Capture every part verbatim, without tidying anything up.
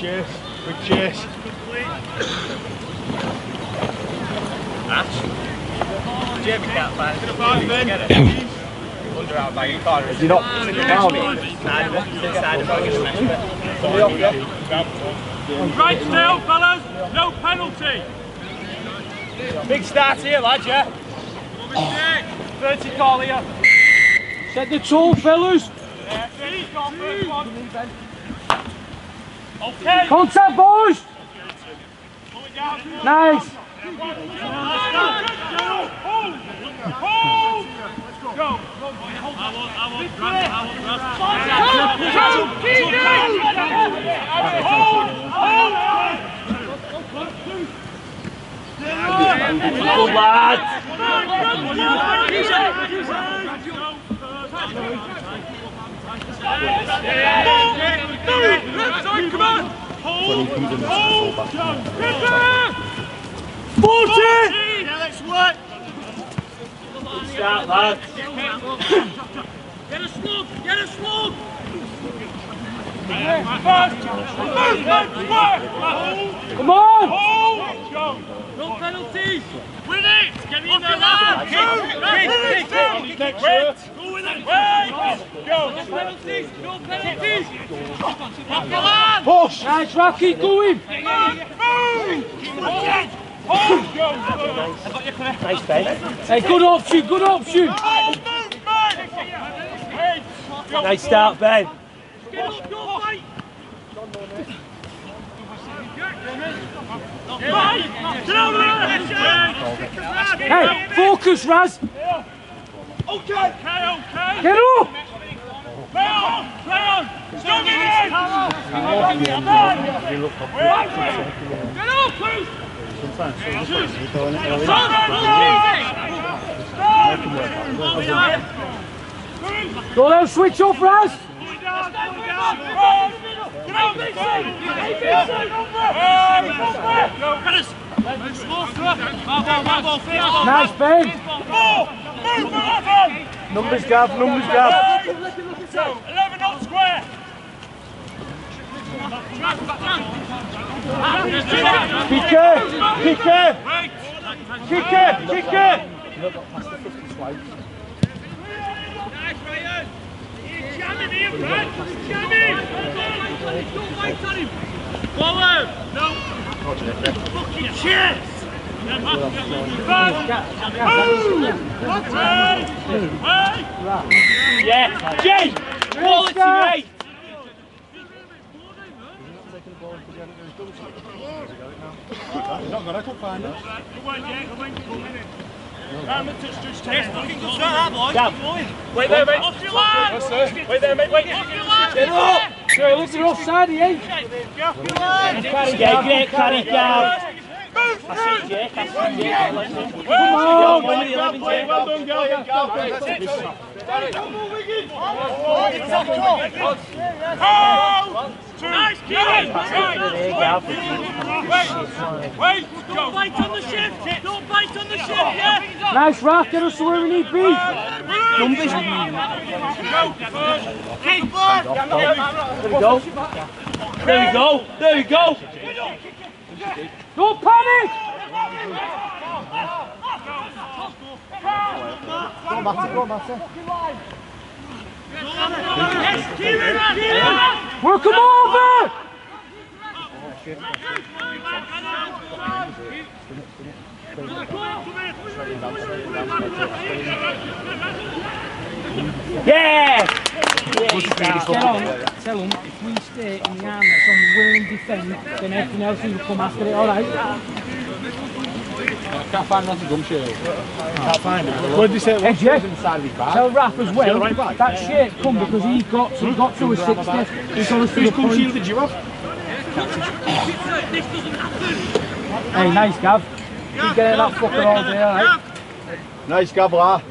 chase, quick chase. Ash? Jamie can't find it. Get it. Under our bag, you can't. Is he not down it? Side of it, side of it. Right still, fellas, no penalty. Big start here, lads, yeah? thirty call here. Set the tone, fellas. Yeah, he's gone first one. Okay. Contact, boys. Nice. Go. Go. I want, I want, I Good lad! Come on! Hold! Hold! forty! Yeah, let's work! Good start, lad. Get a slug! Get a slug! Come on! Hold! Go! No penalties! Win it! Get in there, lad! Kick! Kick! Kick! Kick! Go with it! Wait! Go! No penalties! No penalties! Up the lad! Push! Nice, Rocky, going! Hold! Go! Nice bait. Hey, good option, good option! Nice start, Ben. Get up, go fight! Hey, focus, Raz! Okay, okay, okay! Get up! Play on! Play on! Stop it in! Get up, please! Go down, switch off, Raz! Nice, Ben! Numbers, Gav, numbers, Gav. eleven up square! Kick it! Kick it! Kick it! Kick it! Nice, Ryan! He's jamming him, Brad! He's jamming! Don't wait on him! Follow! No! Fucking shit! Yeah, Jay! Quality, mate! Not gonna come find it. Come on, Jay, come on, come in. Round the touch, touch, touch. Fucking good start, boys. Wait there, mate. Off your line! Wait there, mate. Wait. Off your line! Get up! Sorry, look at the offside, he ain't. Carry Gav, carry Gav. I see Jake, I see Jake. Come on! Well done, Gav. Nice, Kieran! Wait! Wait! Don't bite on the shift! Don't bite on the shift, yeah? Nice, Raff, get us to where we need to be. Numbers! Keep on! There we go. There we go. There we go. Don't panic! Go on, Matty, go on, Matty. Yes, Kieran! Kieran! Work him over! Yeah! Get on, tell them, if we stay in the arm that's on the will and defend, then everything else will come after it, alright? I can't find Matty Gumshield. Can't find it. What did you say? Hey, Jeff, Inside of his bag. tell Raph as well, right back? that shape come because he got to, got to a sixty. He's on us to the Whose point. Gumshield did you have? Hey, nice, Gav. Keep getting that fucker all day, alright? Nice, Gavla.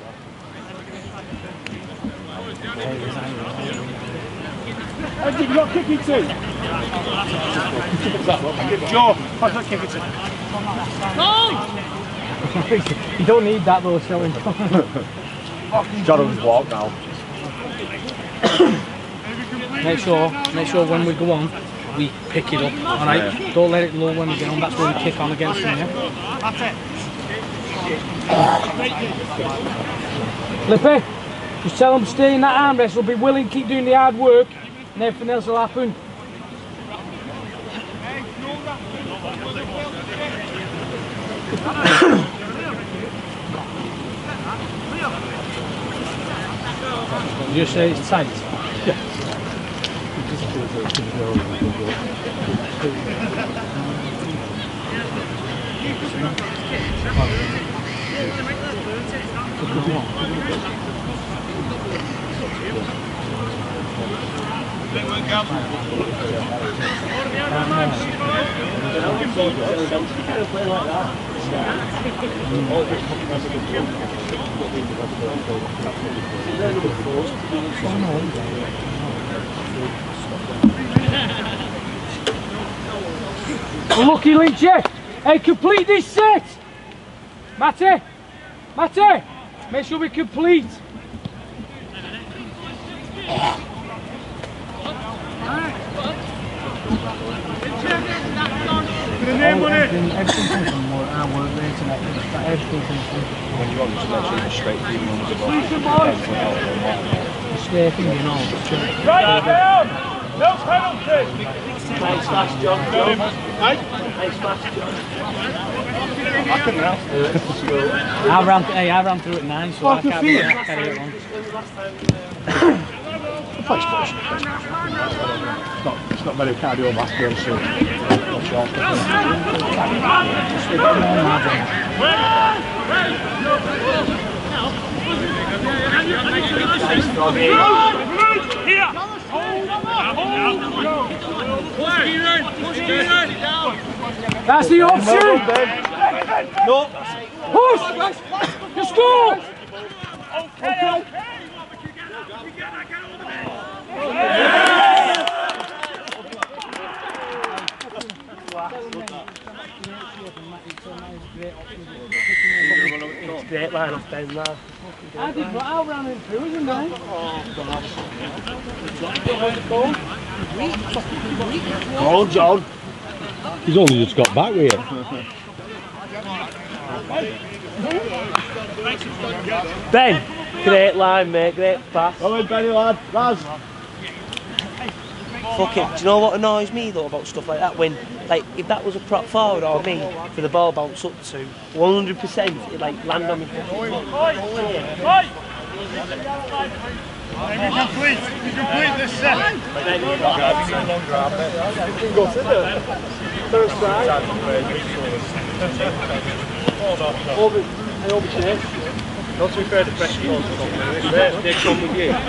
How did you not kick it to? Joe, pass that kick it to. You don't need that though, showing. Jonathan's walk now. Make sure, make sure when we go on, we pick it up, alright? Don't let it low when we get on, that's where we kick on against them, yeah? That's it. Lippy, just tell them stay in that armrest, we'll be willing to keep doing the hard work and everything else will happen. You just say it's tight? Yeah. Lucky Lynchy! Hey, complete this set! Matty! Matty! Make sure we complete! The name on it. Everything comes from our work rate and everything comes from. When you want to let you straight through the ones Stay thinking, you know. Right down. No penalty. Nice fast, John. John. Nice fast, John. I can now. I ran, hey, I ran through at nine, so I can't be carry it on. It's not, it's not very cardiovascular, so watch out. Here. That's the option! No. Push! Just go! Okay, okay. It's great line off down there. I did, but I ran it through, isn't I? Oh, John. He's only just got back with it. Ben, great line, mate, great pass. Come in, Benny, lad. Raz. Fuck it, do you know what annoys me though about stuff like that? When, like, if that was a prop forward or me, for the ball bounce up to one hundred percent, it like land on me. We complete, we complete this set. You can go to the first side. Over, and over to this. Not to be fair, the pressure goes on. They come with you.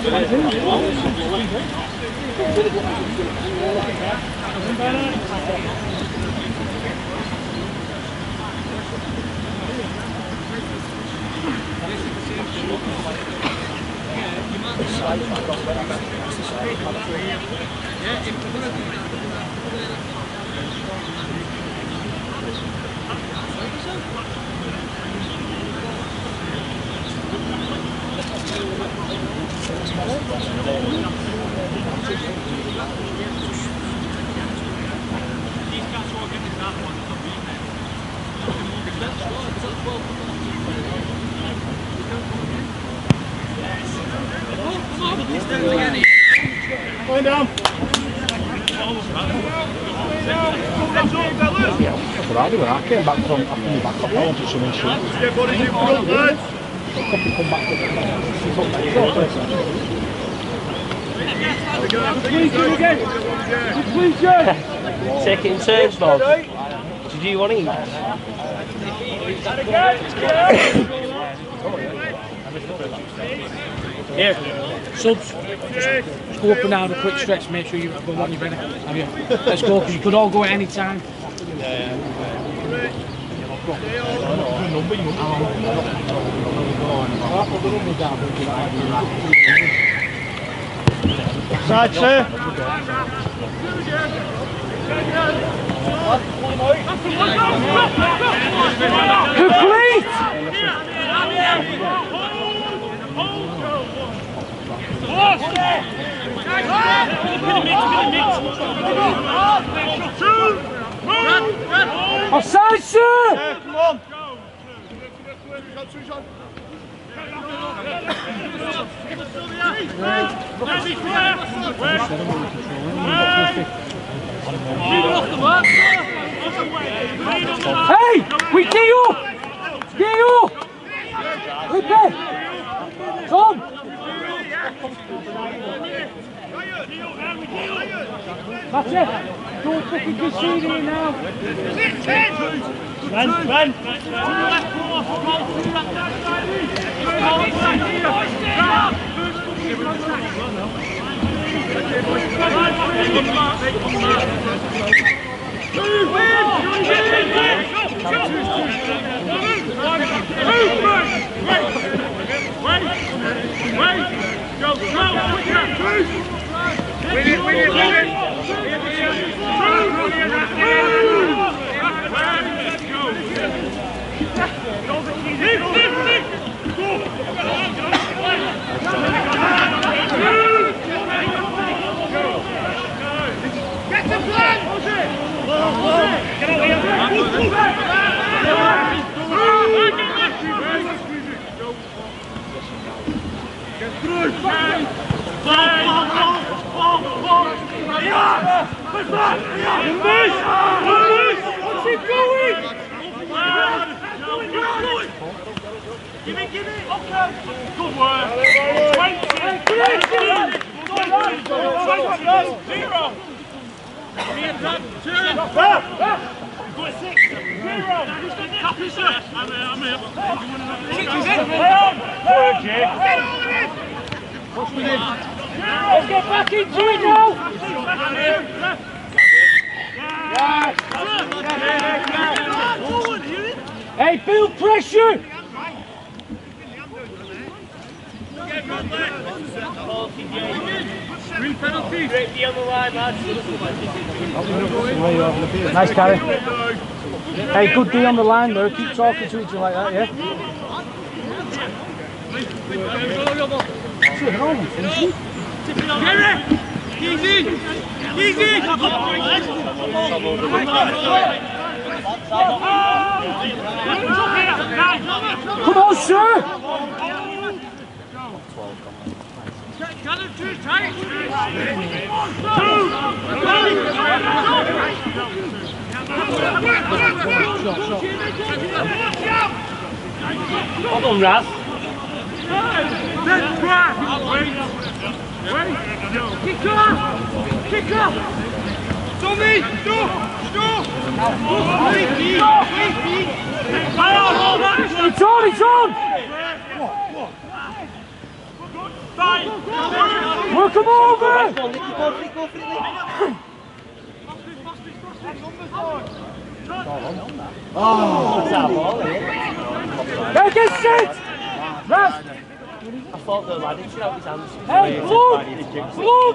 Going down. That's what I do when I came back from after me back up. I wanted someone to shoot. Get bodies in front, lads. Come, come back. Take it in turns, Bob. Did you want to eat? Here, subs. Just go up and down a quick stretch, make sure you've got what you're ready. Have you? Let's go, because you could all go at any time. Side, sir. Complete! Pin the mix, pin the mix. Offside, sir! Come on! Hey! We get you! Get you! Whip it! Tom! That's it! Don't fucking concede here now! Ben, Ben! Win it, win it, win it! Get the flag! Get out here! Get through! Ball, ball, ball, ball, ball! Yeah! Push back! Yeah! Move! Move! Keep going! Give it, give it! Okay! Good work! twenty! Zero! Two! Go at six! Zero! Copy, sir! I'm here, I'm here. Six is in! Play on! Good, Jay! Let's get back into it now! Hey, build pressure! Green penalty! Nice carry. Hey, good D on the line there. Keep talking to each other like that, yeah? Easy! Easy! Come on, sir! Hold on, Raz. Let's try! Wait! Wait! Kick off! Kick off! Tommy! Stop! Stop! It's on, it's on! Work him over! Go, Nicky, go for it, go for it, Nicky. Oh, what's that ball, eh? Hey, get set! Raz! I thought the lad, he should have his hands. Hey, look! Look!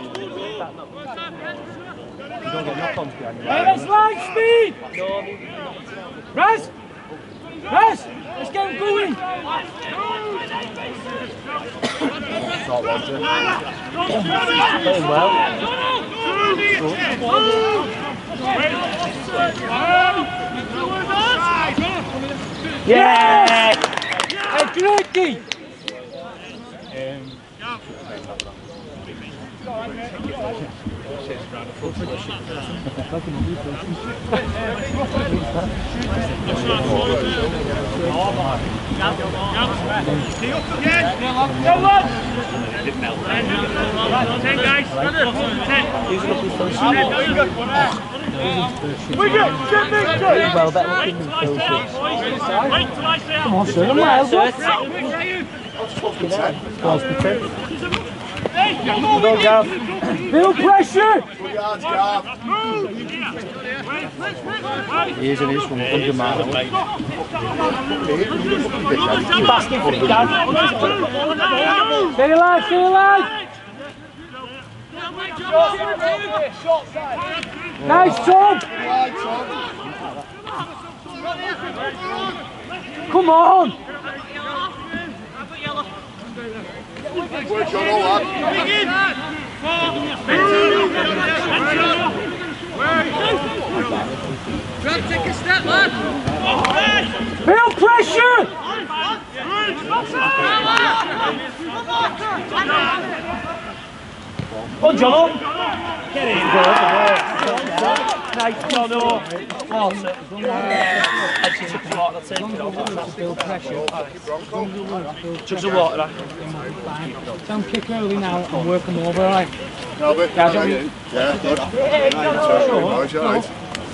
Hey, let's line speed! No, I mean, Raz! Raz! Let's get him going! playing well. Yeah! Hey, Drake! Ten guys. Well, better looking than Phil. Wait till I say Come on, sir, I'm miles off. Go, Gav. Feel pressure! He is and is from one hundred miles away. Keep asking for it, Gav. Stay alive, stay alive! Nice, Tom! Come on! Work on all that. take a step, lad. Feel pressure! Oh, John! Get in! Nice, John! Force it. Actually, took the water, that's it. Feel pressure. Chugs of water, eh? Don't kick early now and work them over, alright? No, but Guys, yeah, are we- yeah, good. Sure. Nice, all right.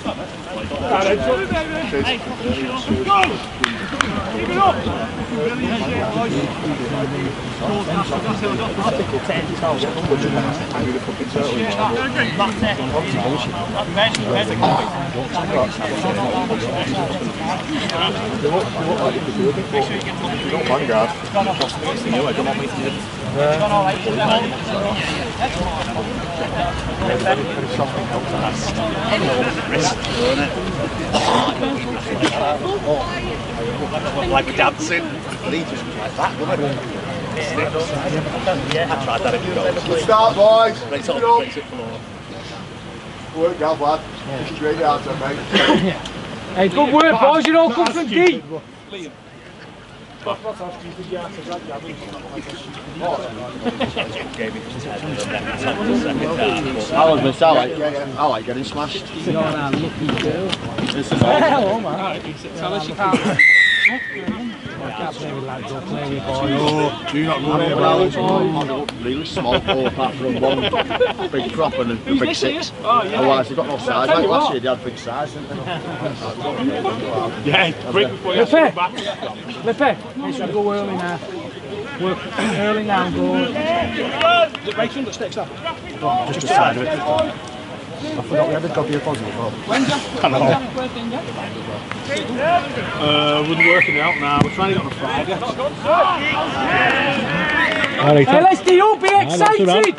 Vanguard. Like dancing. He just was like that, wasn't it? Yeah, I tried that a few goals. Good start, boys. Right Good up, up. right up floor. Work out, lad. Straight out, mate. Hey, good work, boys. You all come from deep. I was myself, I like, I like getting smashed. You're a lucky girl. This is Hello, man. Tell us you can't. Can't play with lads or play with boys. No, do not go near Browns. Really small ball apart from one big prop and a big six. Otherwise they've got no size. Like last year they had big size, didn't they? Yeah, break before you Lippe, come back. Lippe, let's go early now. Work early now, go. Is it right under sticks up? Just the side of it. I forgot we had a copy of positive. Uh, wouldn't working out now. We're trying to get on a Friday. Hey, let's do you be excited!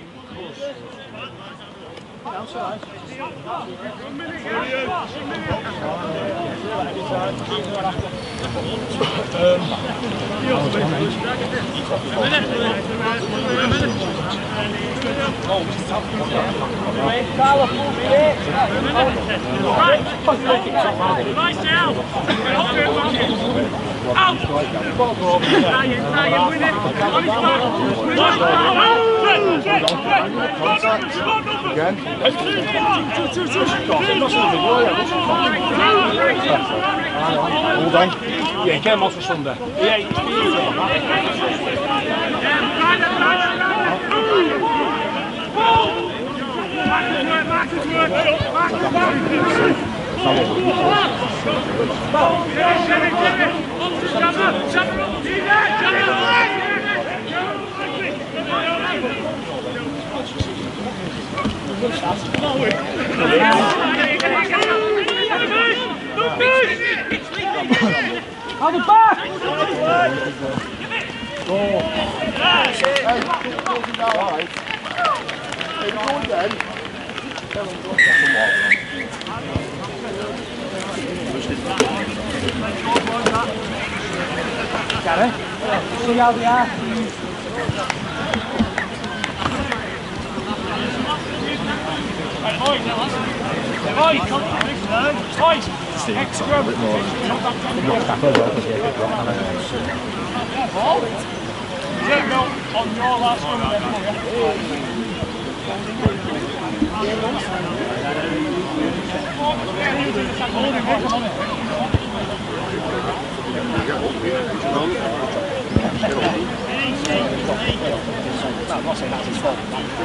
Nice down. Out. Ryan, Ryan, win it. On his back. Again. Hold on. Yeah, get him off for Sunday. Yeah. On the back! Got it? See how they are? On your last I'm not saying that's his fault.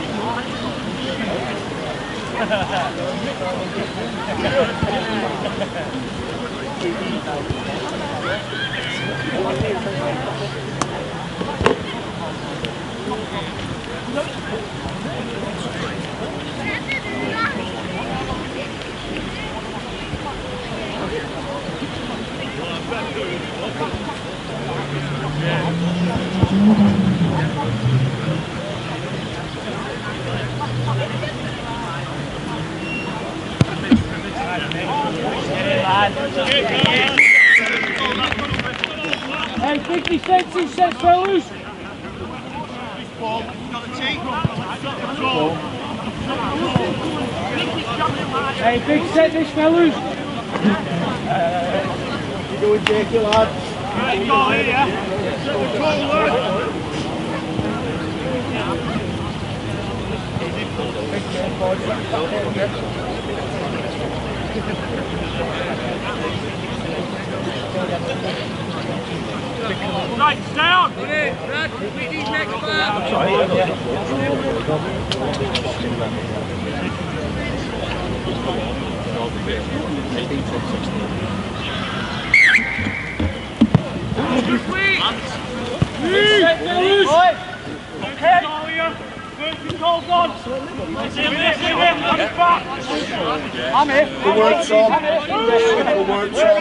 Hey, fifty cents in set, fellas. Hey, big set this, fellas. You doing, Jakey, lad? Right, go here, yeah? Right, stay on! Brad, complete these next back! Okay, control's on. I'm here. The work's on. The work's on.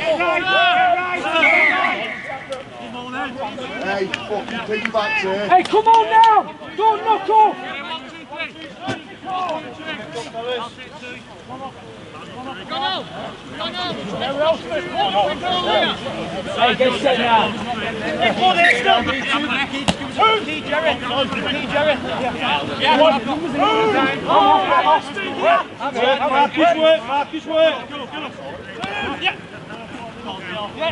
Hey, fucking piggybacks here. Hey, come on now! Don't knock off! Hey, get set now. Key Jerry. Key Jerry. Yeah, one. Marcus work. Marcus work. Yeah. Yeah.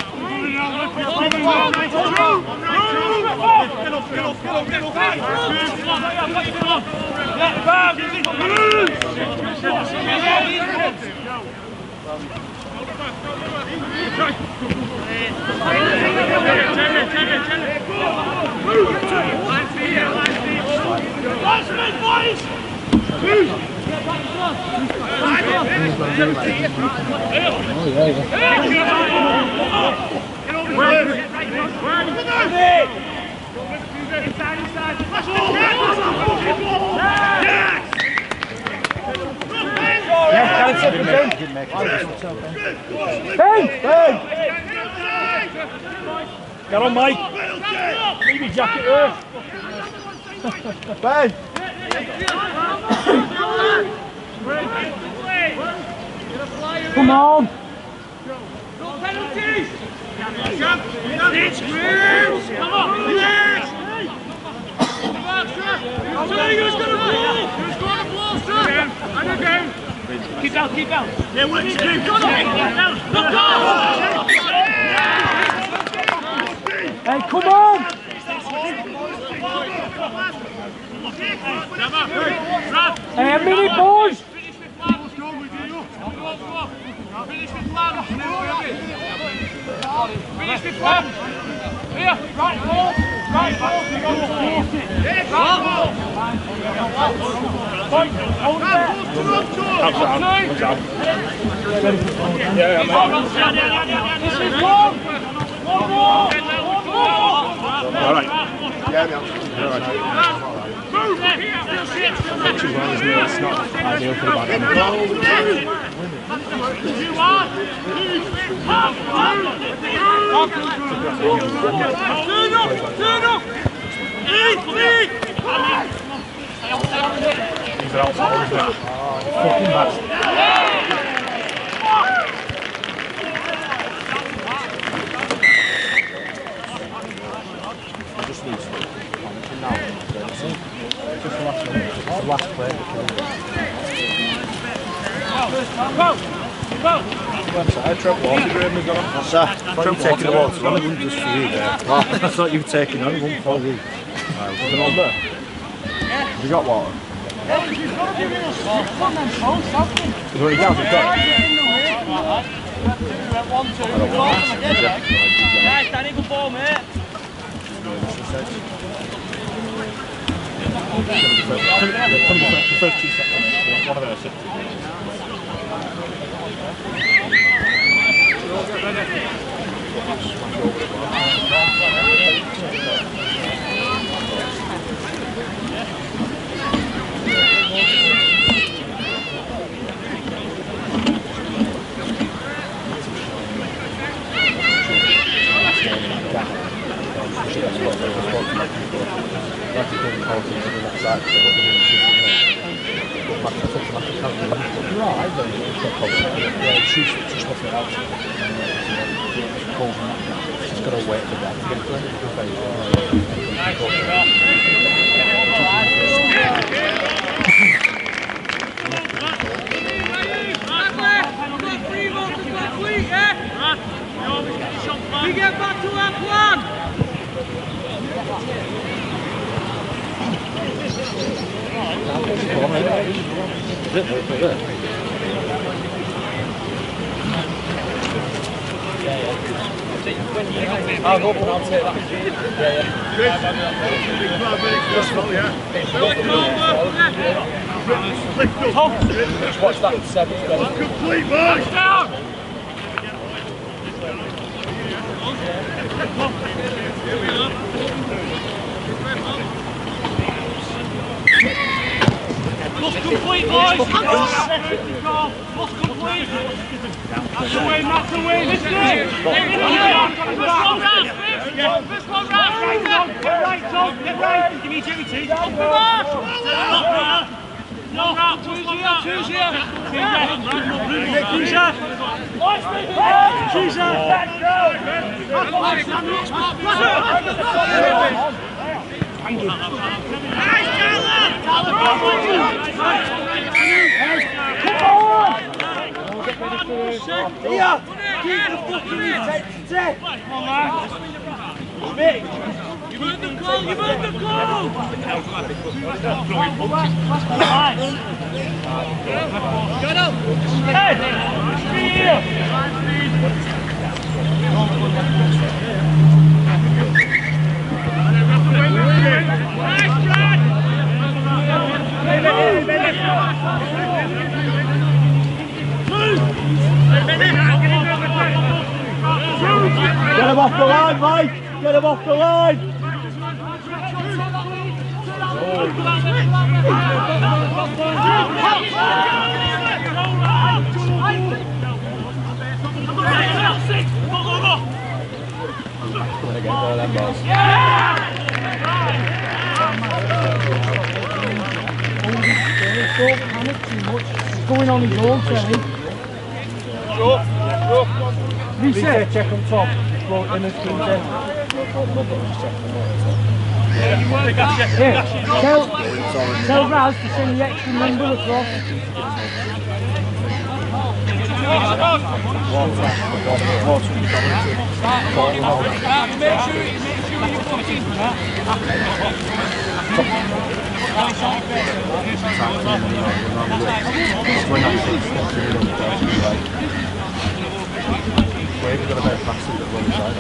Get on, Mike. Leave your jacket there. Ben. Come on! No penalties! It's clear! Come on! Yes! Who's going to blow? Who's going to blow, sir? And again! Keep down, keep down! Yeah, what you do? Go on! Look off! Hey, come on! Hey, a minute, boys! Finish with plan. Finish with plan. Finish with plan. Here, right ball. Right ball. Right ball. Hold there. Yeah, yeah, This is long. One more. all right. Yeah, no. Move. Too well, isn't it? It's not ideal for the back. You are. Turn up. Turn up. Eat, eat. These are outside, isn't it? Fucking bastard. Just needs to now. Just the last one. The last play. Go. Go. I Trent Walter grade me got on. Sir, I thought you were taking the water. One of them just for you there. Oh, I thought you were taking on one for you. Right, was it on there? Have you got water? Is there any gas? You've got it? Nice, Danny, good ball, mate. The first two seconds. One of those. She's got to wait for that to get One! I'll go up and I'll take that. Yeah, yeah. Just watch that seven. Complete ball! Down! Must complete, boys! Must complete! That's the win, that's the win! This is it! First one round! First one round! Get right, Tom! Get right! Give me Jimmy T! Up the mark! No, two's here! Two's here! Cruiser! Cruiser! Thank you. Nice, Callum! Here! Keep the fucking intensity! Come on, man! Mick! You've heard the call! You've heard the call! Get up! Hey! Here! Nice, Brad! Get him off the line, Mike! Get him off the line! Don't panic too much. He's going on his own, Terry. Reset. Check on top. Well, in his team then. Yeah. Tell, tell Raz to send the extra number across. Make sure you put it in that. We've got a better pass than the wrong side.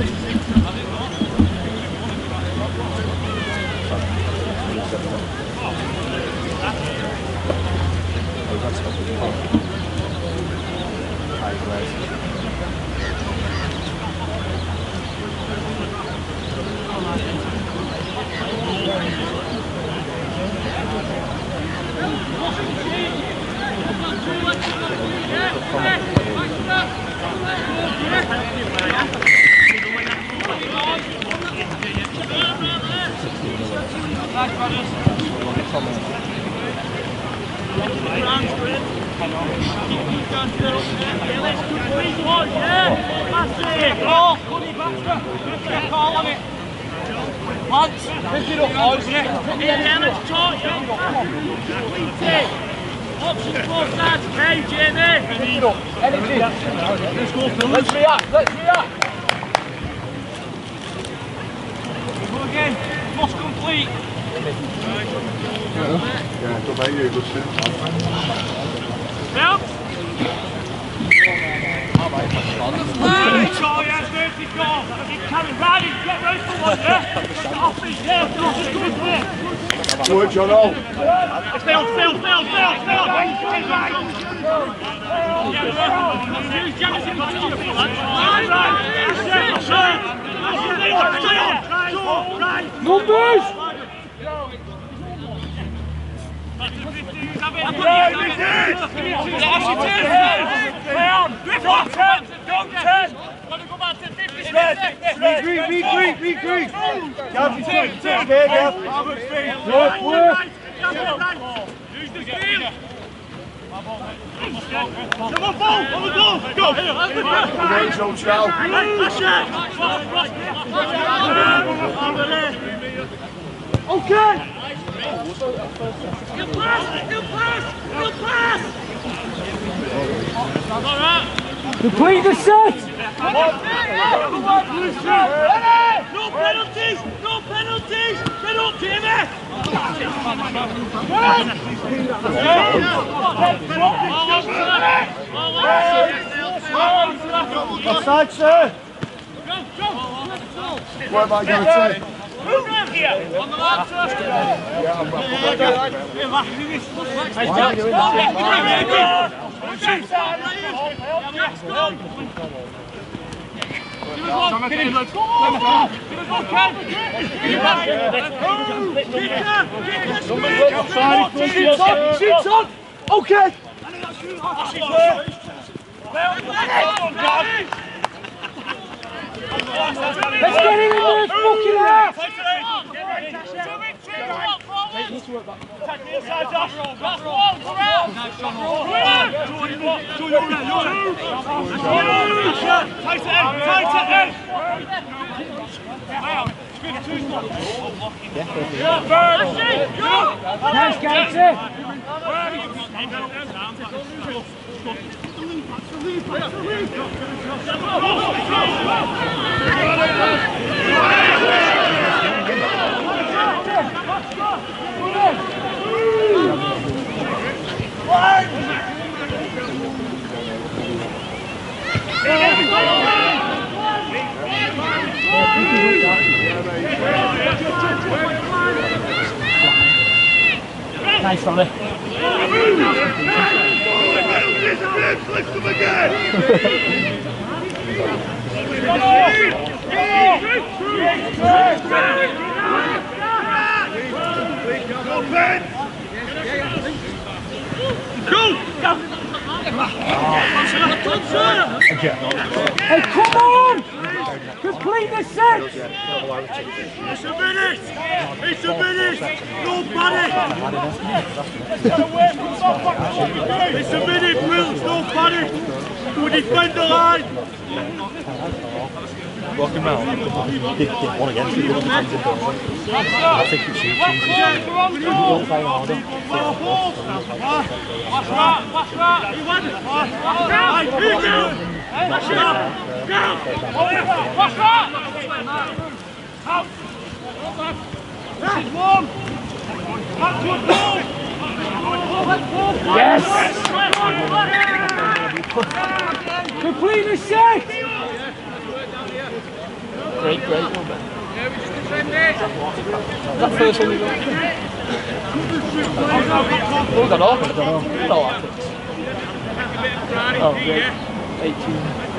Let's react, let's react! Go again, must complete. Yeah, good mate, you good shit. Help! Hey, Charlie has dirty goal. Keep carrying round him, get ready for one, yeah? Off his, yeah, off his, good there. Good, John, oh. Still, still, still, still, still. Use James in back off it, lads. Right, right. Numbers! Regroup, regroup, regroup! Gav, you take, take there, Gav! Work, work! Use the field! Come on, ball! On the goal! Go! Great, so Chow. Okay! Still pass! Still pass! Still pass! All right! Complete the set! Come on! No penalties! No penalties! Get up, Jamie! Offside, sir. What about going to? Here, on the line, sir. Yeah, I'm Shoots on! okay. Let's get him in there, fucking ass! Attack the inside, Josh! That's one, come out! Tight to end, tight to end! Nice, Gatsy! Nice, Ronnie. Hey, come on! Complete the set! It's a minute! It's a minute! No panic! It's a minute, Wills, no panic! We defend the line! Walk him out. One against you. I think it's you. You don't play harder. Watch right, watch right! You want it? Watch right! Watch right! Watch right! Out! This is one! Back to a goal! Yes! Complete the set! Great, great one, man. That first one we got. Oh, we got off. I don't know. No, I think. Oh, great. eighteen.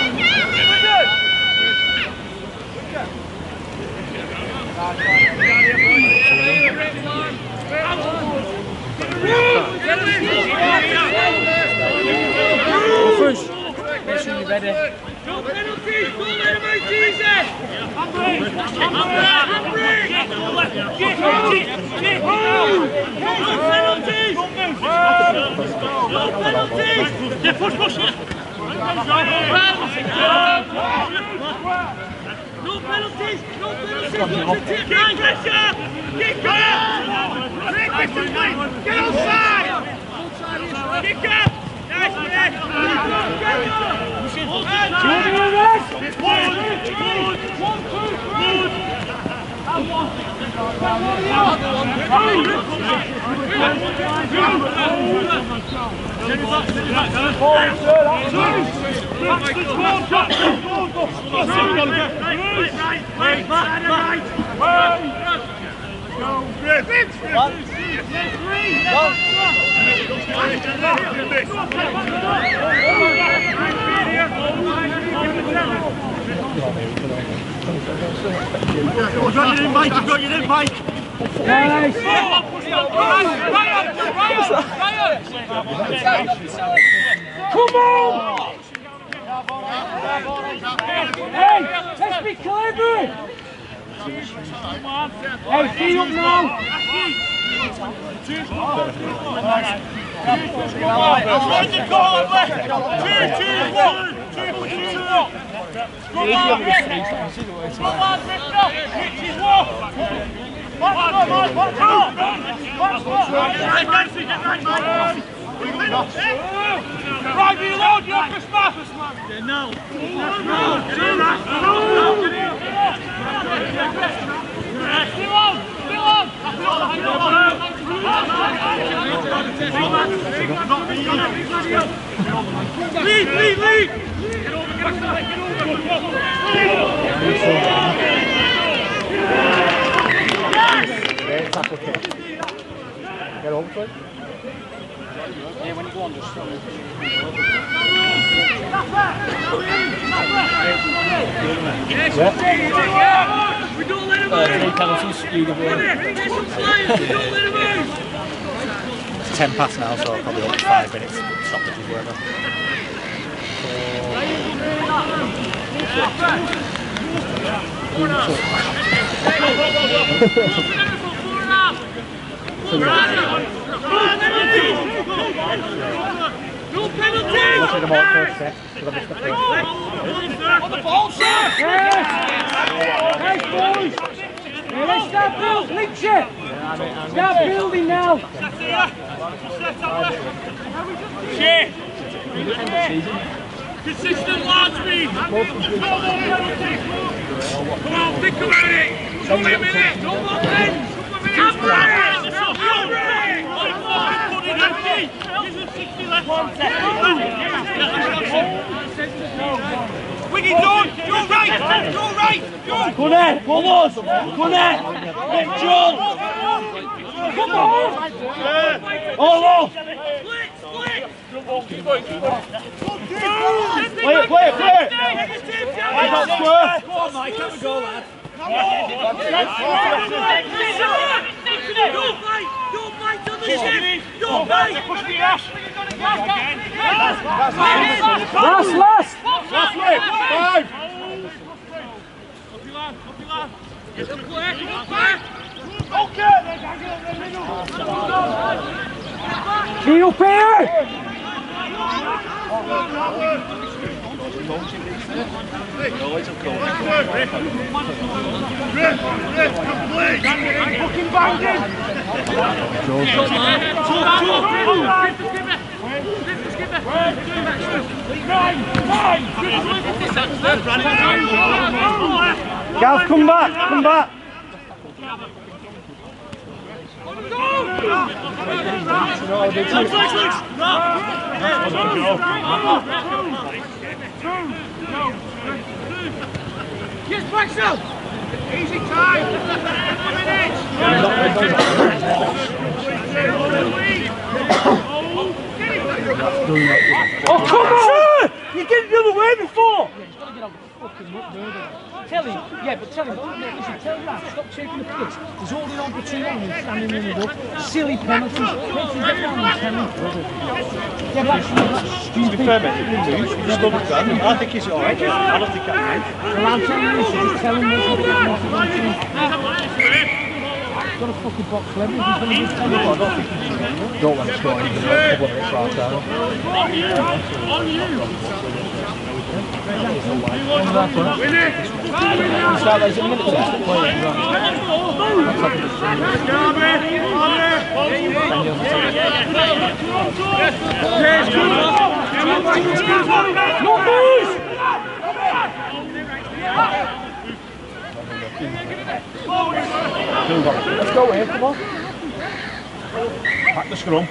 Push. Make sure you're ready. No penalties! Don't let him out easy! Hambre! Hambre! Get it! Get it! No penalties! No penalties! Yeah, push, push! No penalties! No penalties! Take pressure! Kick up! Take pressure, please! Get outside! Kick up! Nice, man! Get up! Do you want to do this? One, two, one, two, and one. You've got your invite, you've got your invite. Nice. Come on! Hey, let's be clever! Hey, feet up now! Find the goal left! Two, two, one! Two, two, one! Good man, Victor! Good man, Victor! Which is what? Back up, man! Back up! Back up! Get right, Nancy! Get right, man! Right, reload, you're Christmas! Yeah, no. No. Get in that! No, get in! Still on! Still on! Lead, lead, lead! Get over, get over, get over! Great tackle kick. Get over to it. Yeah, when you go on, just throw it. Yeah. We don't let him move. Three penalties, you give away. We don't let him move. It's ten past now, so probably only five minutes. Stoppages, whatever. No penalty! Look at them all first set, because I missed the first. On the ball, sir! Nice boys! Yeah, let's start building, link it! Start building now! Shit! Consistent lads, me! Come on, think about it! Show me a minute! No more pens! Come on! Put it empty! Give him sixty left! Wiggy, done! You're right! You're right! You're Go there! Come on! Go there! Get John! Come on! All off! Split! Split! Play it, play it, play it! I got square! Come on, Mike, have a go, lad! Come on! Don't fight! Don't fight on the ship! Don't fight! Push the ash! Last, last! Last way! Five! Up your lad! Up your lad! It's gonna go ahead! Okay! Knee up here! Fucking banging! Gav, come back, come back! Yes, Baxter! Easy time! Oh, come on! You did it the other way before! He's got to get out the fucking muck, murder. Tell him, yeah, but tell him, listen, tell him that, stop taking the piss. He's holding on for too long and standing in the door. Silly penalties. Make him get down and tell him. Yeah, but that's, that's stupid. To be fair, mate, he moves, he stood his ground. I think he's alright. I don't think I can. Well, I'm telling you, so just tell him what's going on. He's got a fucking box for everything. He's going to just tell him. I don't think he's don't want to score anything. A couple of minutes right down. On you! Win it! Start those in a minute. Let's go here, come on. Back the scrum.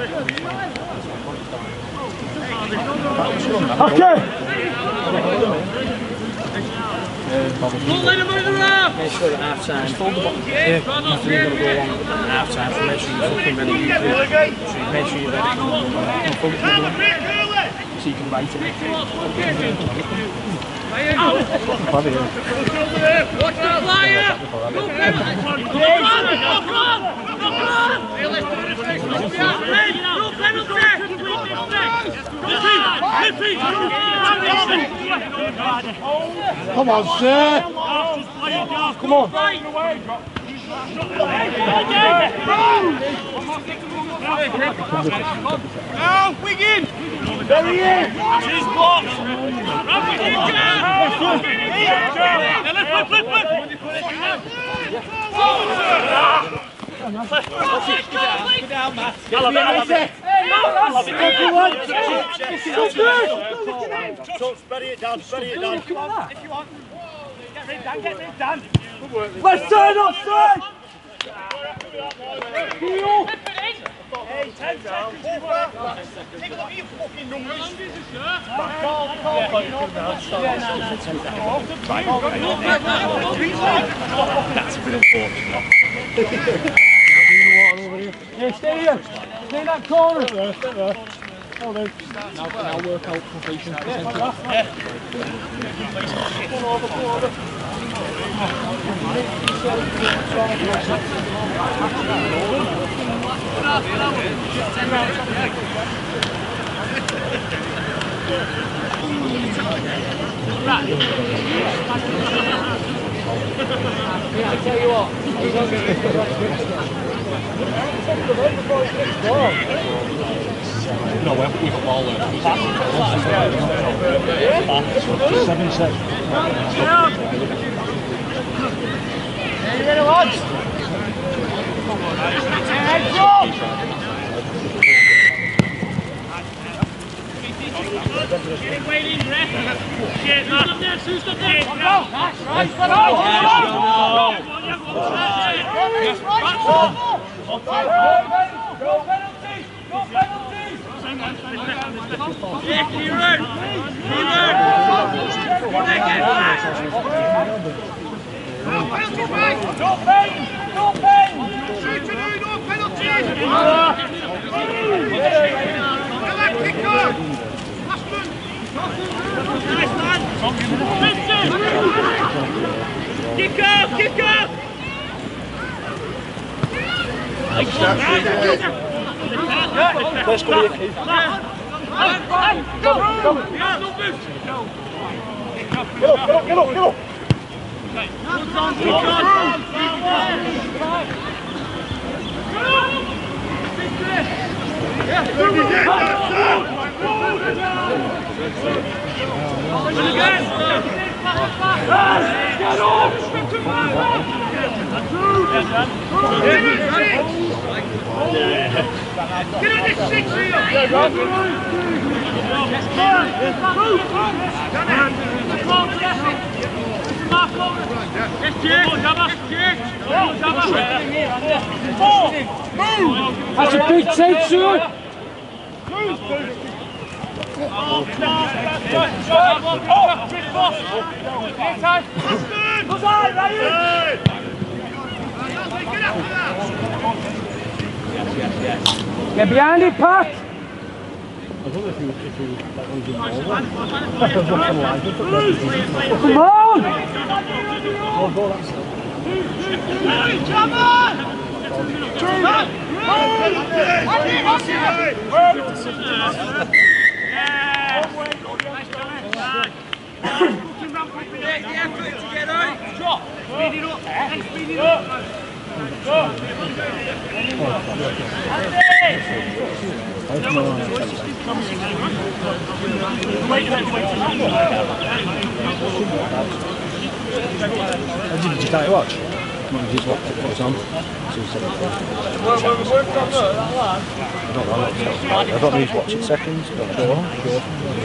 Okay! Don't let him out of the round! Make sure at half time. Hold the bottom. Yeah, nothing you're going to go on at half time, so make sure you're fucking ready. So make sure you're ready. Don't full it to so you can write it. Probably, yeah. Watch the flyer! Go, come on! Come on! Come on! No penalty! Come on, sir. Come on! Now, Wigan! There he is! She's blocked! Run, Wigan, go! Let's flip, flip, flip! Get down, Matt. Spread it down, spread it down. If you want. Get me down, get me down. Let's turn offside! Hey, ten seconds. Take a look at your fucking numbers. That's a bit unfortunate. Yeah, stay here. Stay in that corner. Now, now work out completion percentage. I tell you what. No, we've got ball there. Seven six. You ready, lads? Heads up! Get it waiting, ref. Shit, man. Stop there, Sue, stop there. Go, that's right. Go, go, go. Go, penalties. Go, penalties. Yeah, Kieran. Kieran. No penalties, mate. No pain. No pain. Shoot to do, no penalties. Kick on. Last one. Nice man. Kick off, kick off. Let's go here, Keith. Go, go. Get up, get up, get up, get up. That's a big take, sir. Get behind it, Pat. I don't know if you if you like losing the ball. That's looking like it. Come on! Oh, go that side. Did you can't watch? No, you just watch it, what's on. So you said it first. I don't know, I don't know who's watching seconds. Go, go.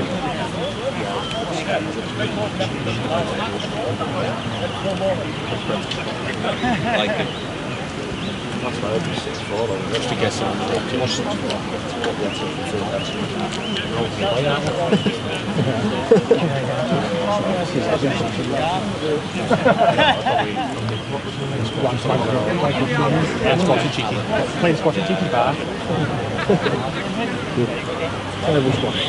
Like it. That's why I'd be six four though. Just to get some squash and cheeky. Playing squash and cheeky bar. Terrible squash.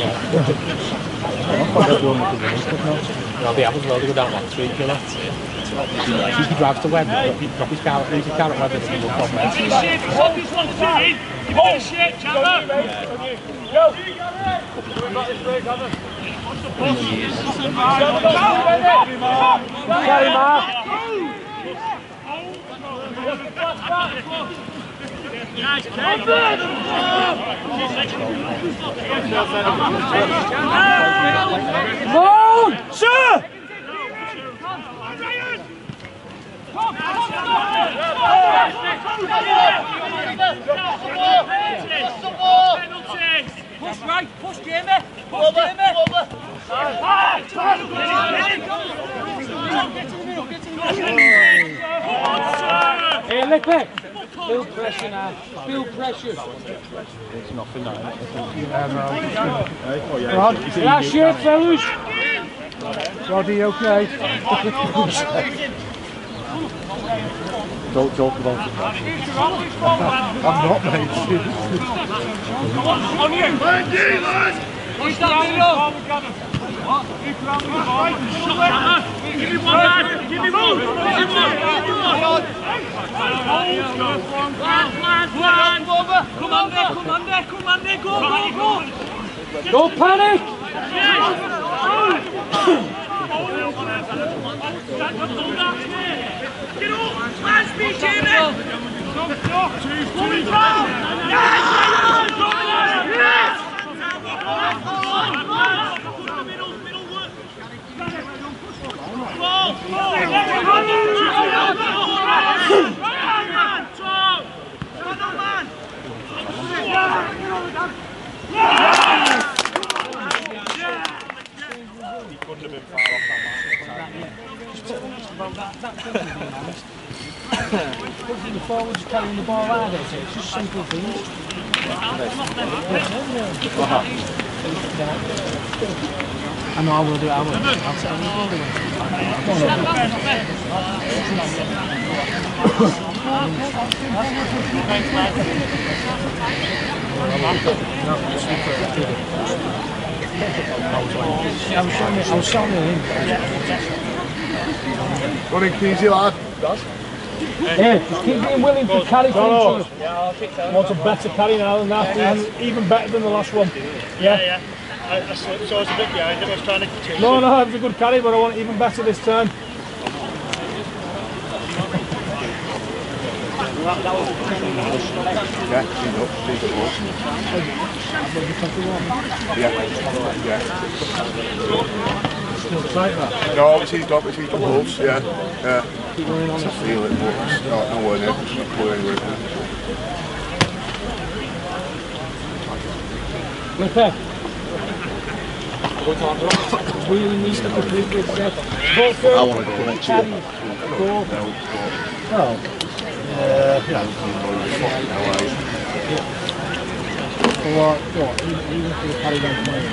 I'll be able to go down one three kilo. Cheeky drives to web, drop his car, leaves his car at web, and there's no problem. Give it a shake, Chandler. Go. Sorry, Mark. Come on, sir! push right, push Jamie, push Jamie. Hey, Lippy, build pressure now, build pressure. It's nothing like that. That's it, fellas. Roddy, okay? Don't talk about it. I'm not, mate. On you! Push that middle! Give me one man! Give me one! Give me one! Come on there! Come on there! Come on there! Go! Go! Go! Don't panic! Get up! Last beat, Jamie! Coming down! Yes! Yes! Middle, middle work! Ball! He couldn't have been far off that mark. Pushing the forwards, carrying the ball out of it, it's just simple things. I know I will do it, I will. I'll tell you. I was showing him. Running easy, lad. Yeah, just keep being willing to carry things. Wants a better carry now than that, and even better than the last one. Yeah, yeah. I, I saw, so I was a bit behind him, I was trying to continue. No, no, it was a good carry, but I want it even better this time. Yeah, she's up, she's up. Yeah, yeah. Still tight that. No, it's his dog, it's his dog wolves, yeah. Yeah. Keep running on I it. feel it, but it's not nowhere near, it's not clear anywhere. Lippy. Really needs to complete this set. I want to go next year. Go. Oh. Yeah, yeah. Well, what, even for the carry down tonight,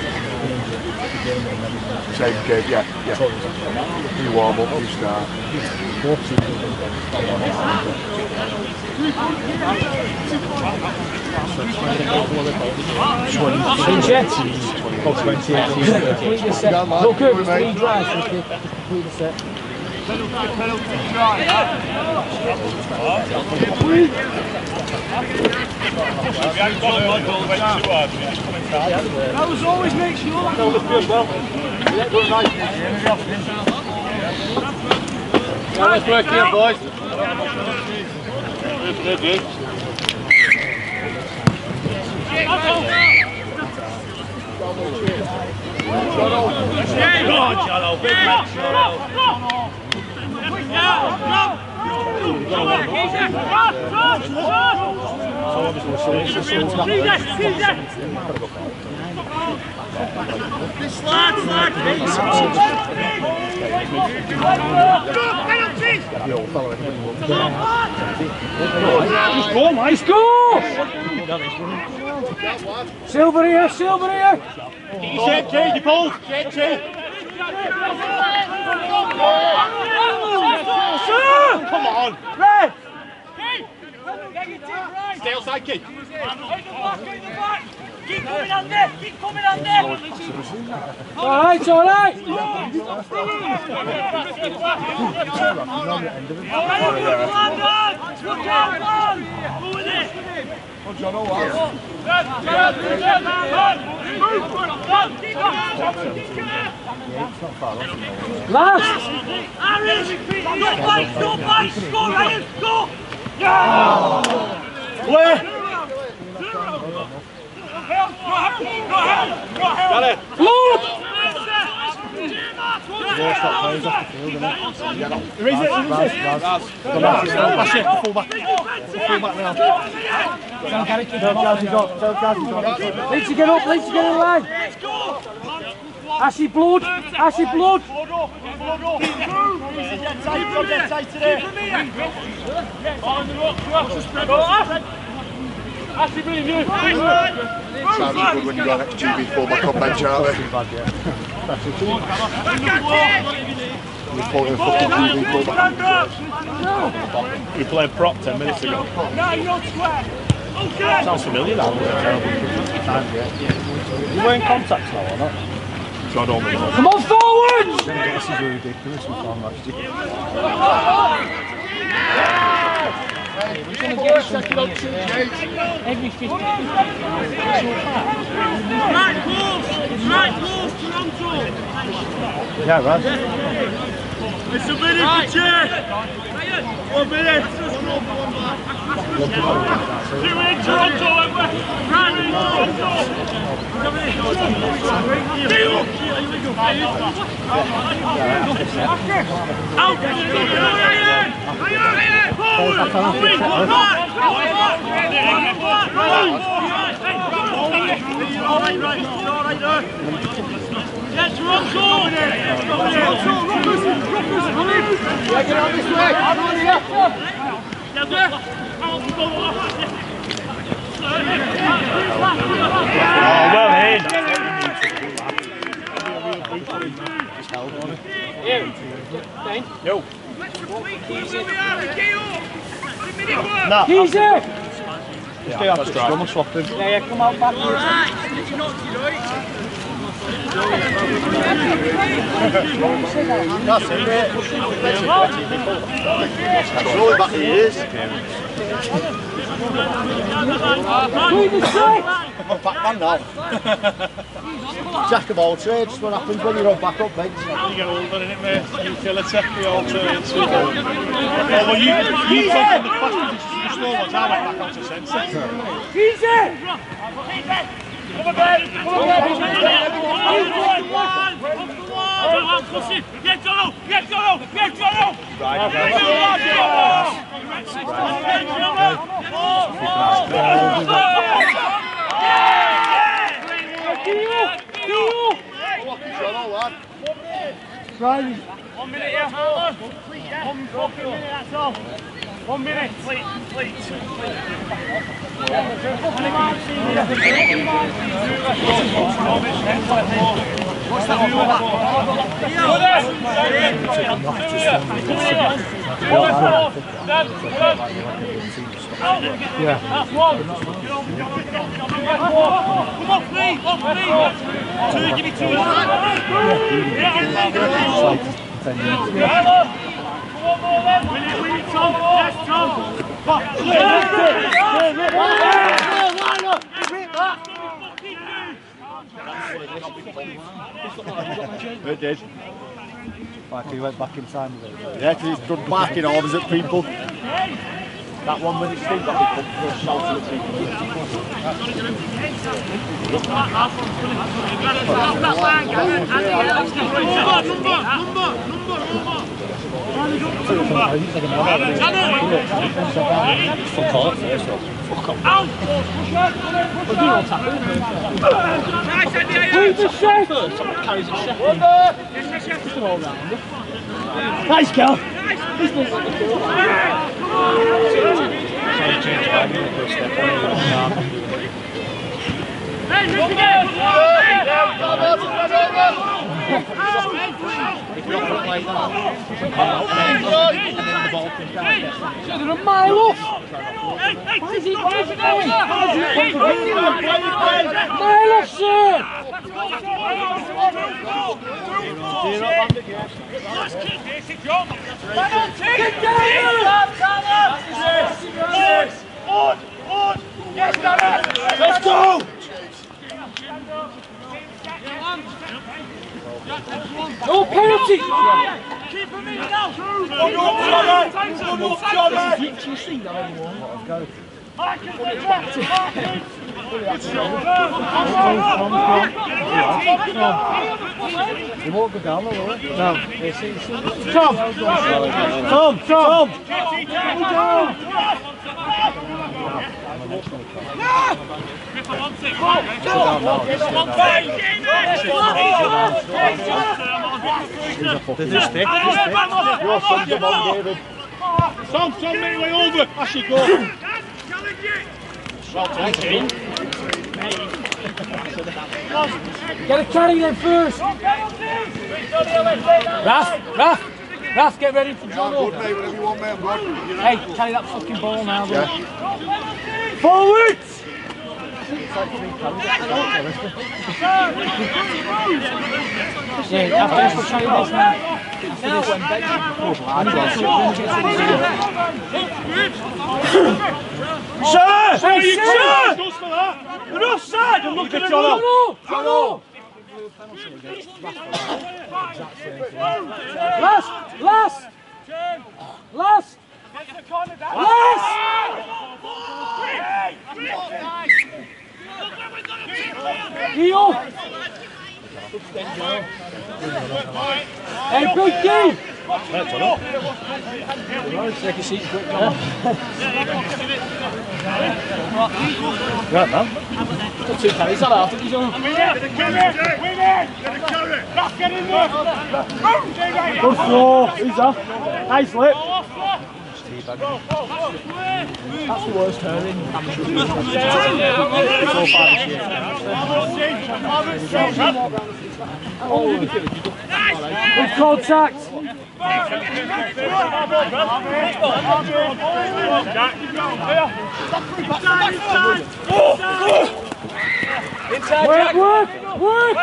Same game, yeah, yeah. You warm up, you start. Oh, twenty eighteen. Complete the set. Look at the three drives. Complete the set. I was always make sure that was good well. Let's work here, boys. Go on, Jallo. Big match, Jallo. Slide, slide, Go, nice go! Silver here, silver here! Keep your shape, Jay, you pull. Shape, Jay. Come on. Red! Stay outside, kid. Keep coming on there! Keep coming on there! Alright, it's alright! Last! Aaron! No fight! No fight! Go, Ryan! Go! Where? Go ahead! Go ahead! Got it. Look! ball stop plays off the field, isn't it? Who is it? Who is it? Raz. That's it, full back. Full back now. Don't get it, keep Tell him Kaz he's up. on. Tell Kaz he's on. Leeds to get up, Leeds to get in line. Ashy blood, ashy blood. Ashley, brilliant, you. Sounds good when you got next G B full back on bench, aren't they? You're pulling a fucking G B full back on bench. He played prop ten minutes ago. Sounds familiar now. You were in contact now or not? God only knows. Come on forward! This is ridiculous with Tom last year. We're going to get something here, every fifty. Right close! Right close, Toronto! Yeah, Raz. It's a minute to check! One minute! Two in Toronto, right in Toronto! Out! Forward! Wing! One back! Alright, right, alright there! Yeah, Toronto! Toronto! Yeah, get on this way! I'm on the left one! Oh, well in. Yo. Nah. Easy! Stay on the strike. Come on, swap him. Yeah, yeah, come out back. That's it, mate. That's all back he is. I'm back man now. Jack of all trades, what happens when you're on back up bench. You get older, innit, mate? Utility, we all turn into it. Oh, well, you, you come from the fast positions to the slow ones, I went back onto centre. Easy! Come on, Ben! Come on, Ben! Get Jono! Get Jono! Get Jono! One minute, yeah. One fucking minute, that's all. One minute. Please, please, What's that? Yeah. That's one. Come on, three. Come on, three. Two, give me two. Yeah. One more then. Win it, win it, Tom. Yes, Tom. It did. Like he went back in time with it. Yeah, because he's done barking orders at people. That one when it's still got me put for a shout at people. Fuck off first off. Fuck off. Who's the chef? Carries it chef. Just an all-rounder. Nice girl. Hey, look again! If you don't like that, and then the ball can down. So they're a mile off. Why is he, why is he going? Why is he going? Mile off, sir. Get down! Let's go! No penalty! Keep him in now! Did you see that everyone? I can wait back! He won't go down, will he? No. Tom! Tom! Tom! Just stick, just stick. Your son's a ball, David. Tom, Tom, make your way over. Ashley, go. Well taken. Get a carry then first. Raf, Raf, Raf, get ready for John. Good, mate, whatever you want, mate, I'm good. Hey, carry that fucking ball now, bro. Yeah. Forwards! Yeah, after this, we'll carry this now. Sir! Hey, you sir! sir! Goes for that. They're offside! I'm looking at John. John. Last! Last! Last! Last! Dio! Hey, big D! Take a seat quick, John. Right, man. Got two carries, that after he's on. Good throw. He's off. Nice lip. That's the worst hurling. Good contact. Work, work, work.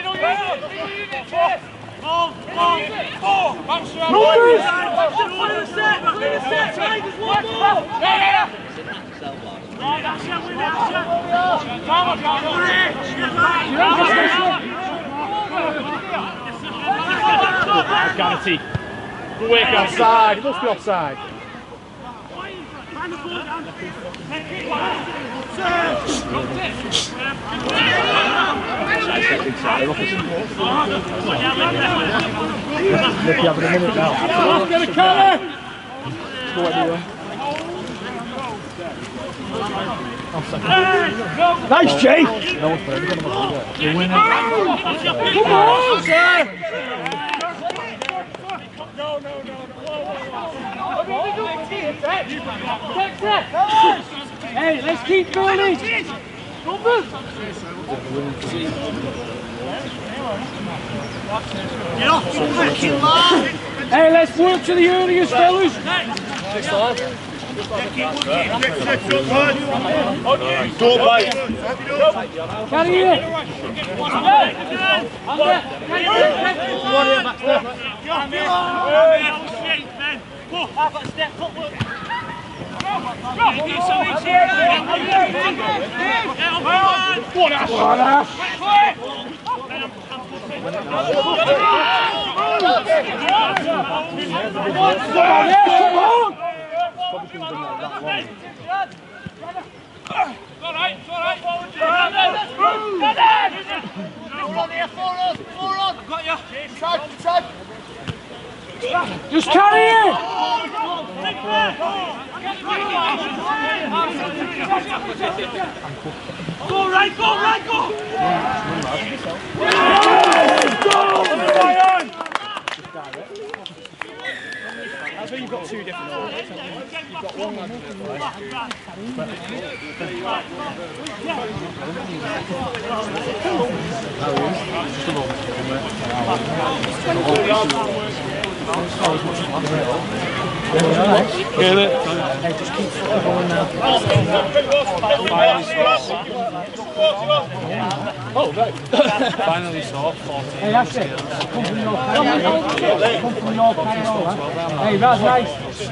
Numbers! Guarantee. Good work offside. It must be offside. Look, you have a minute now. Get a colour! Go anywhere. Nice, Jay! No one's playing. You're winning. Come on, sir! No, no, no. Hey, let's keep building. Hey, let's work to the earliest, fellas. Don't bite. Carry it. Just carry it! Go right, go right, go! I think you've got two different orders. You've got one man Get it. Hey, just keep fucking going now. Oh, right. Finally saw fourteen. Hey, that's it. Come from your carry. Come from your carry over. Hey, that's nice.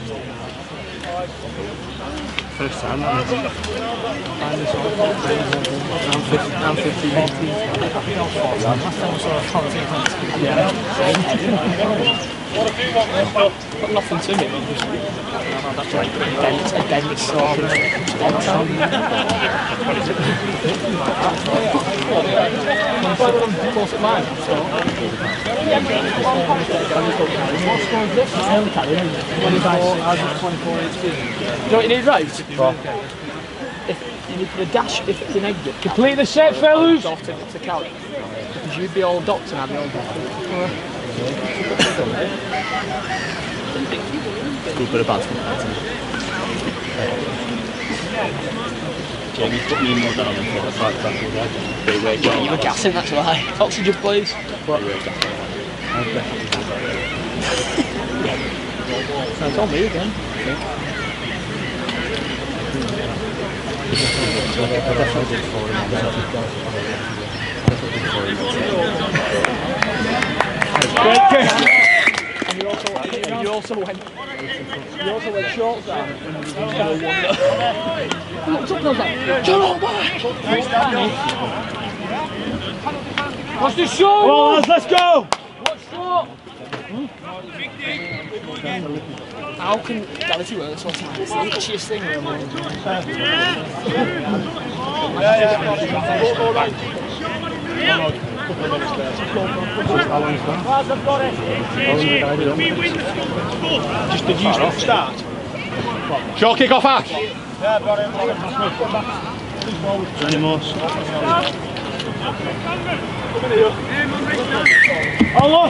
First time, that is. Finally saw fourteen. Now fifteen. Last time I saw fourteen. Yeah. What if you want this stuff? Got nothing to me. That's like a dent, a dent sort of close at mine. What score is this? twenty-four H P. Do you know what you need right? If you need the dash, if it's an exit. Complete the set, fellas! Off to, to count. Because you'd be all docked and I'd be all docked. Good bit of bad stuff. Jamie's put me in more down than for the fact that they were Yeah, you were gassing, that's why. Oxygen, please. What? They were gassing. No, it's on me again. I definitely did for him. And you also, you also went, you also went short down. Looked up and I was like, John, back! What's the show? Come on, lads, let's go! What's short? How can Galaxy work so time? It's the itchiest thing. Just did you start? Short kick off Ash. Any more? Allah!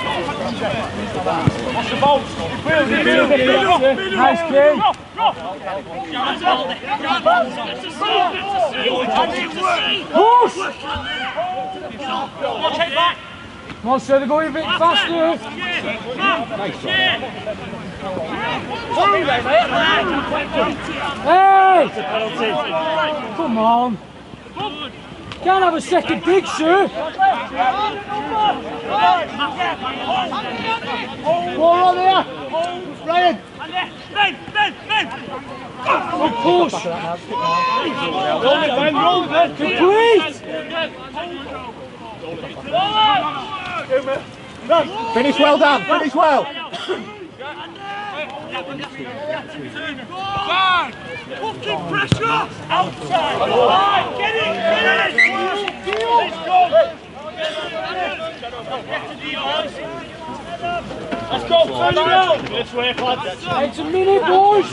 Nice game! Push! Come on, sir, they're going a bit faster! Hey! Come on! Can't have a second dig, sir! Ball on there! Ryan! Oh, push! Complete! Finish well, Dan. Finish well. Fucking pressure! Outside! Get it! Get it! Let's go! Let's go! Turn around! This way, lads. It's a minute, boys!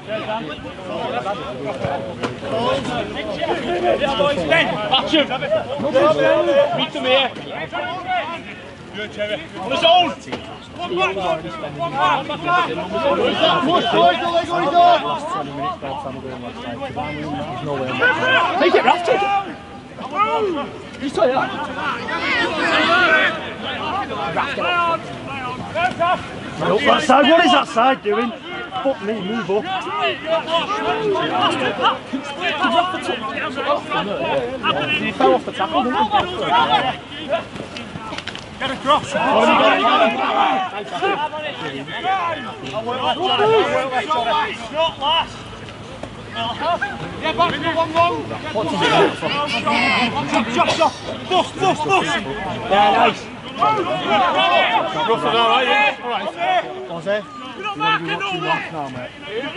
Catch him. Meet him here. Good, Terry. On his own. One back, one back, one back. Push, boys, the leg on his own. Take it, Ralph, take it! You saw that? Up that side, what is that side doing? Fuck me, move up. He fell off the tackle, didn't he? Get across. Not last. Yeah, back to one long. What's his name? Chop, chop, chop. Bust, bust, bust. Yeah, nice. Rough and all right, yeah? All right. What's it? You're not marking no one. No, mate.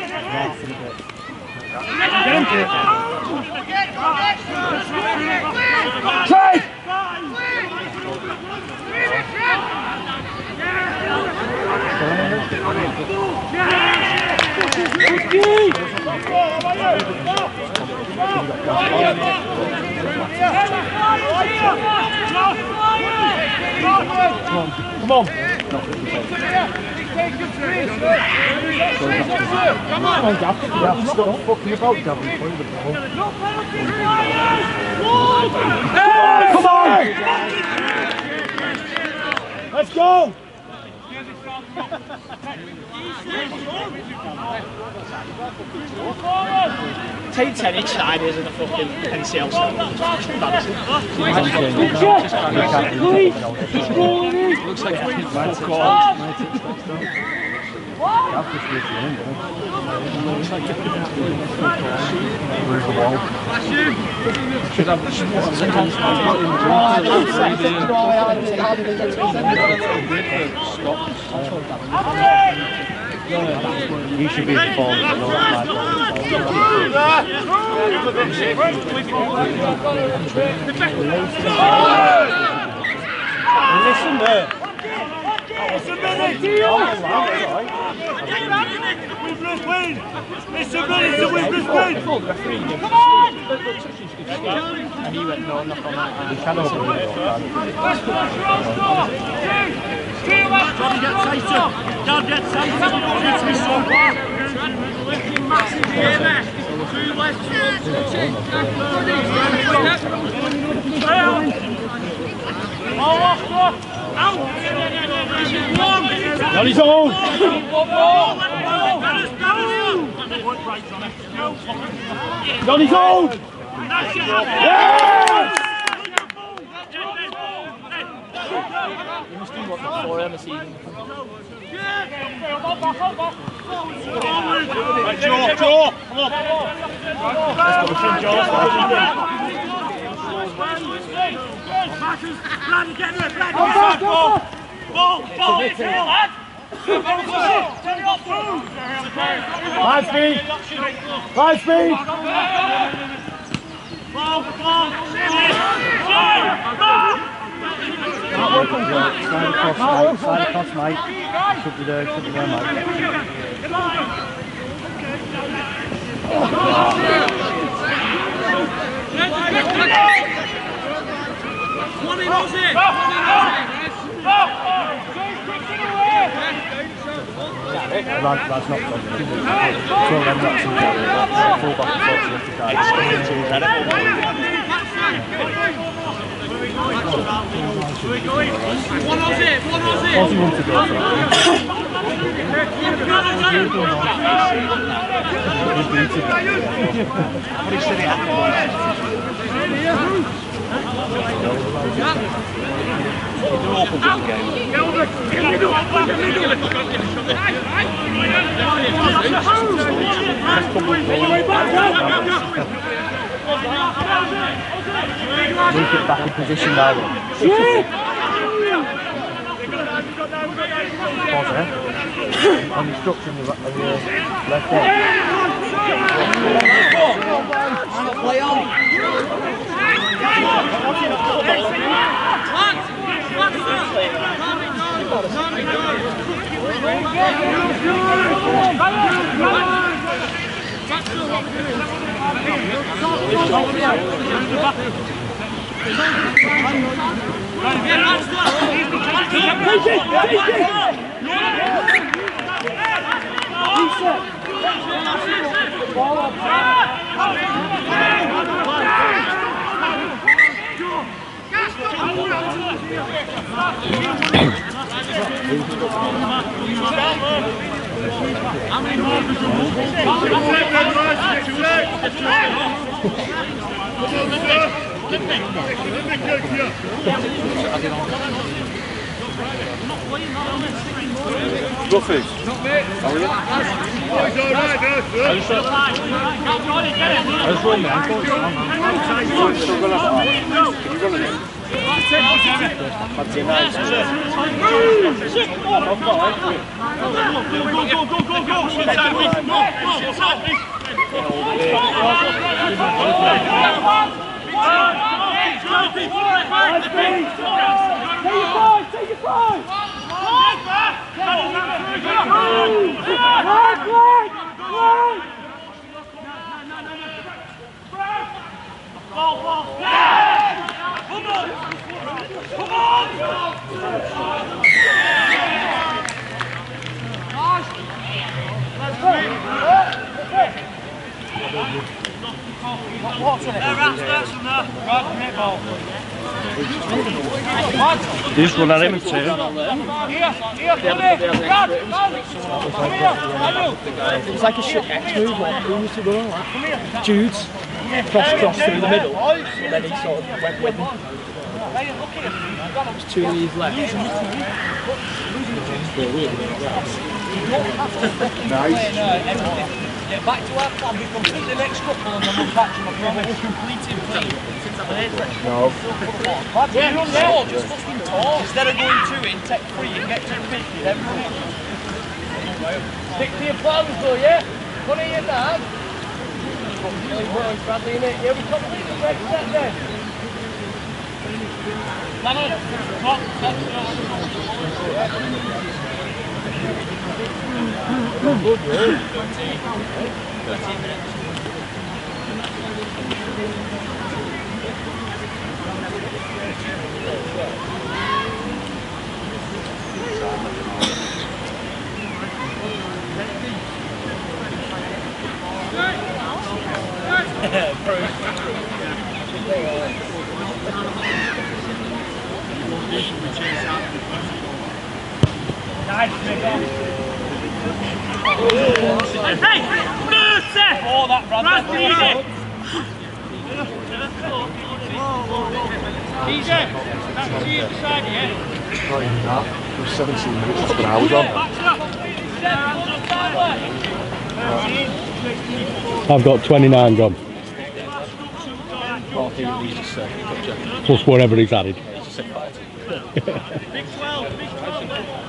Trade! Come on. Come on, Gav. Yeah, stop fucking about, Gav. Come on! Let's go! Take ten each side isn't a fucking N C L side. Please, just roll it in. Looks like a fuck Where's the wall? Should have you should be the ball. Listen there. It's a minute! Wimbledon win! It's a minute to Wimbledon win! Come on! And he went no, knock on that. He can open it. Don't get tighter! Don't get tighter! It's me so far! Massive here, mate! Two left, oh, Oscar! Out! On his own! On his own! Yes! You must do what before M S C. Right, Joe, Joe, come on! Let's go from Joe. Bloody get it, bloody get it! Ball, ball, ball, lad! High speed! High speed! Ball, ball, Slide across, mate. Slide across, mate. Should be there, should be there, mate. Twenty knows it! Rad, Rad's not done. So then that's some full back and forth to the guy. One knows it! One knows it! Forty one to go. What he said he had to They're awful good game. Move it back in position now. Pause there. On instruction on the left hand. Play on. How many more does you move? Ruffy. How are you? He's all right now, sir. I was running there. Go, go, go, go, go! Inside me! Go, go, inside me! Take your five! Ball, ball! Come on! Come on! They just run at him too. It's like a shit X move, like who used to run like Jude's cross cross through the middle, and then he sort of went with him. There's two leads left. Nice. Get back to our plan, we complete the next couple and then we'll catch them. I promise. We'll complete it, please. No. Lads, yeah, you're yeah. Just fucking talk. Instead of going to it, take three and get to fifty, then run. Stick to your plans though, yeah? Put it in your dad. Bradley in it. Yeah, we complete the next set then. Lennon, top, top, good, good. thirteen minutes. Hey, mercy! Oh, that Bradley. Easy. That's the other side, yeah? Not even that. It was seventeen minutes, that's what I was on. I've got twenty-nine gone. Plus whatever he's added. Big twelve, big twelve.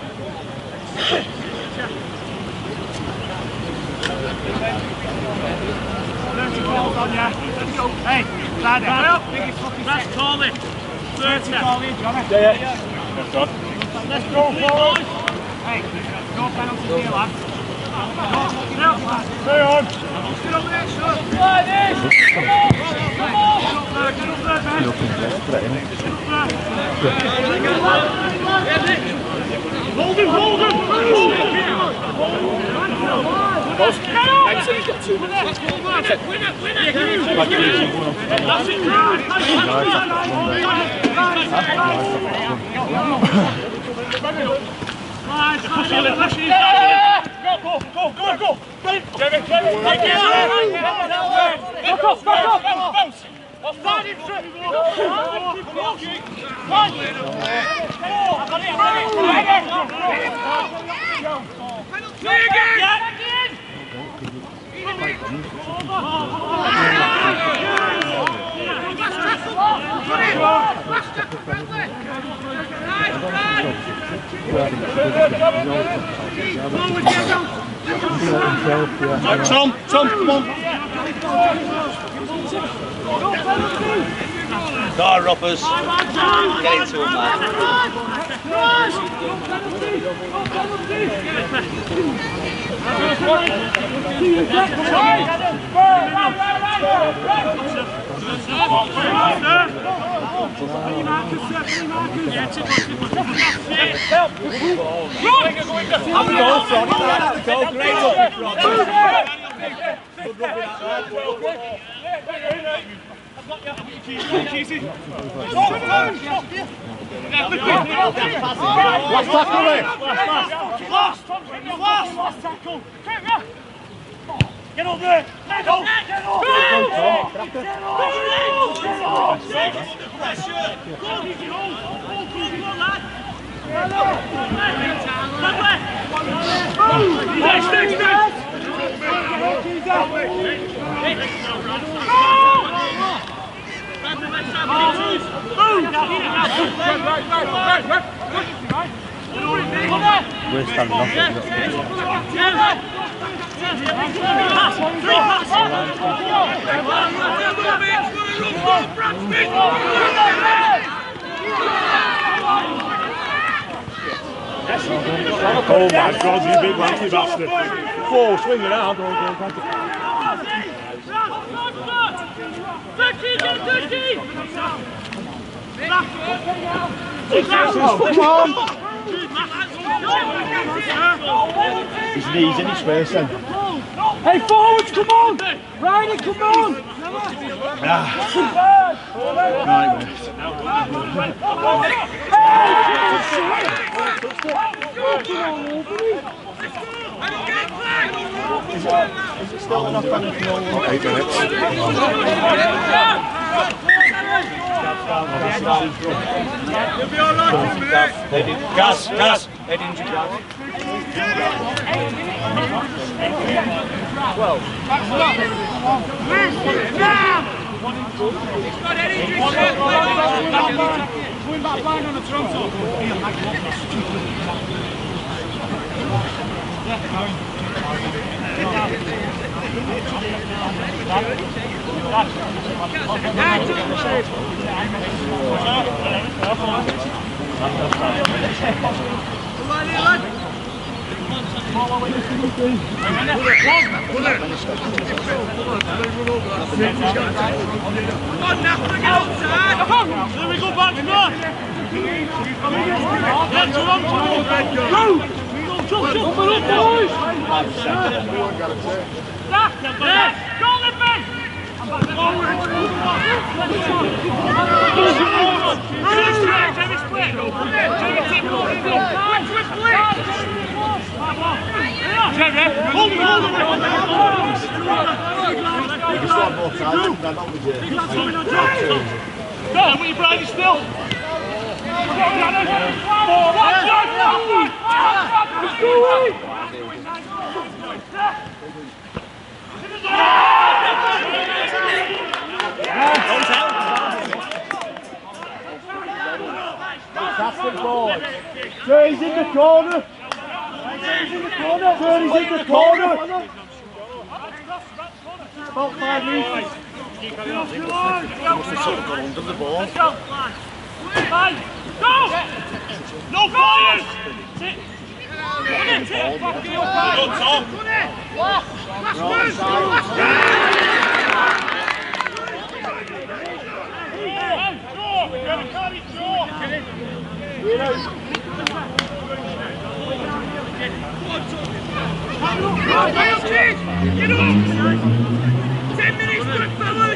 thirty balls on ya. Let's go. Hey, Brad, Brad, call it. thirty call it, Johnny. Yeah, yeah. That's good. Let's go forward. Hey, no penalty here, lads. Stay on. Get over there, son. Like this. Come on. Come on. Get up there, get up there, Ben. Hold him, hold him. Boss, Ben said he's got two minutes. Win it, win it, win it. That's it. Go, go, go, go, go. Jamie, Jamie. Back off, back off. Bounce. Offside him, straight. Play again. Tom, Tom, come on. Go on, Roppers. Get into him, man. Last tackle, mate. Last, last, last tackle. Get up there. Get up. Get up. Get We're standing off. Oh my God, you big lanky bastard. Four, swing it out. Don't go back. Come on. His knees in his face then. Hey, forwards, come on! Ryder, come on! Right, mate. Is it still enough on the floor? Eight minutes. You'll be alright in a minute. Gas, gas. Head injury, gas. Going back blind on the Toronto. There we go, back to God! Yeah, Toronto! Go! Jump, jump, jump, boys! Yes! Go, Lippy! Jimmy split! Jimmy tip! Jimmy, hold him, hold him! Go, what you Brady still? That's the ball. Jay's in the corner. Jay's in the corner. Jay's in the corner. About five meters. He must have sort of gone under the ball. Go! No fires! Sit! Go, Tom! Ten minutes, good fellas!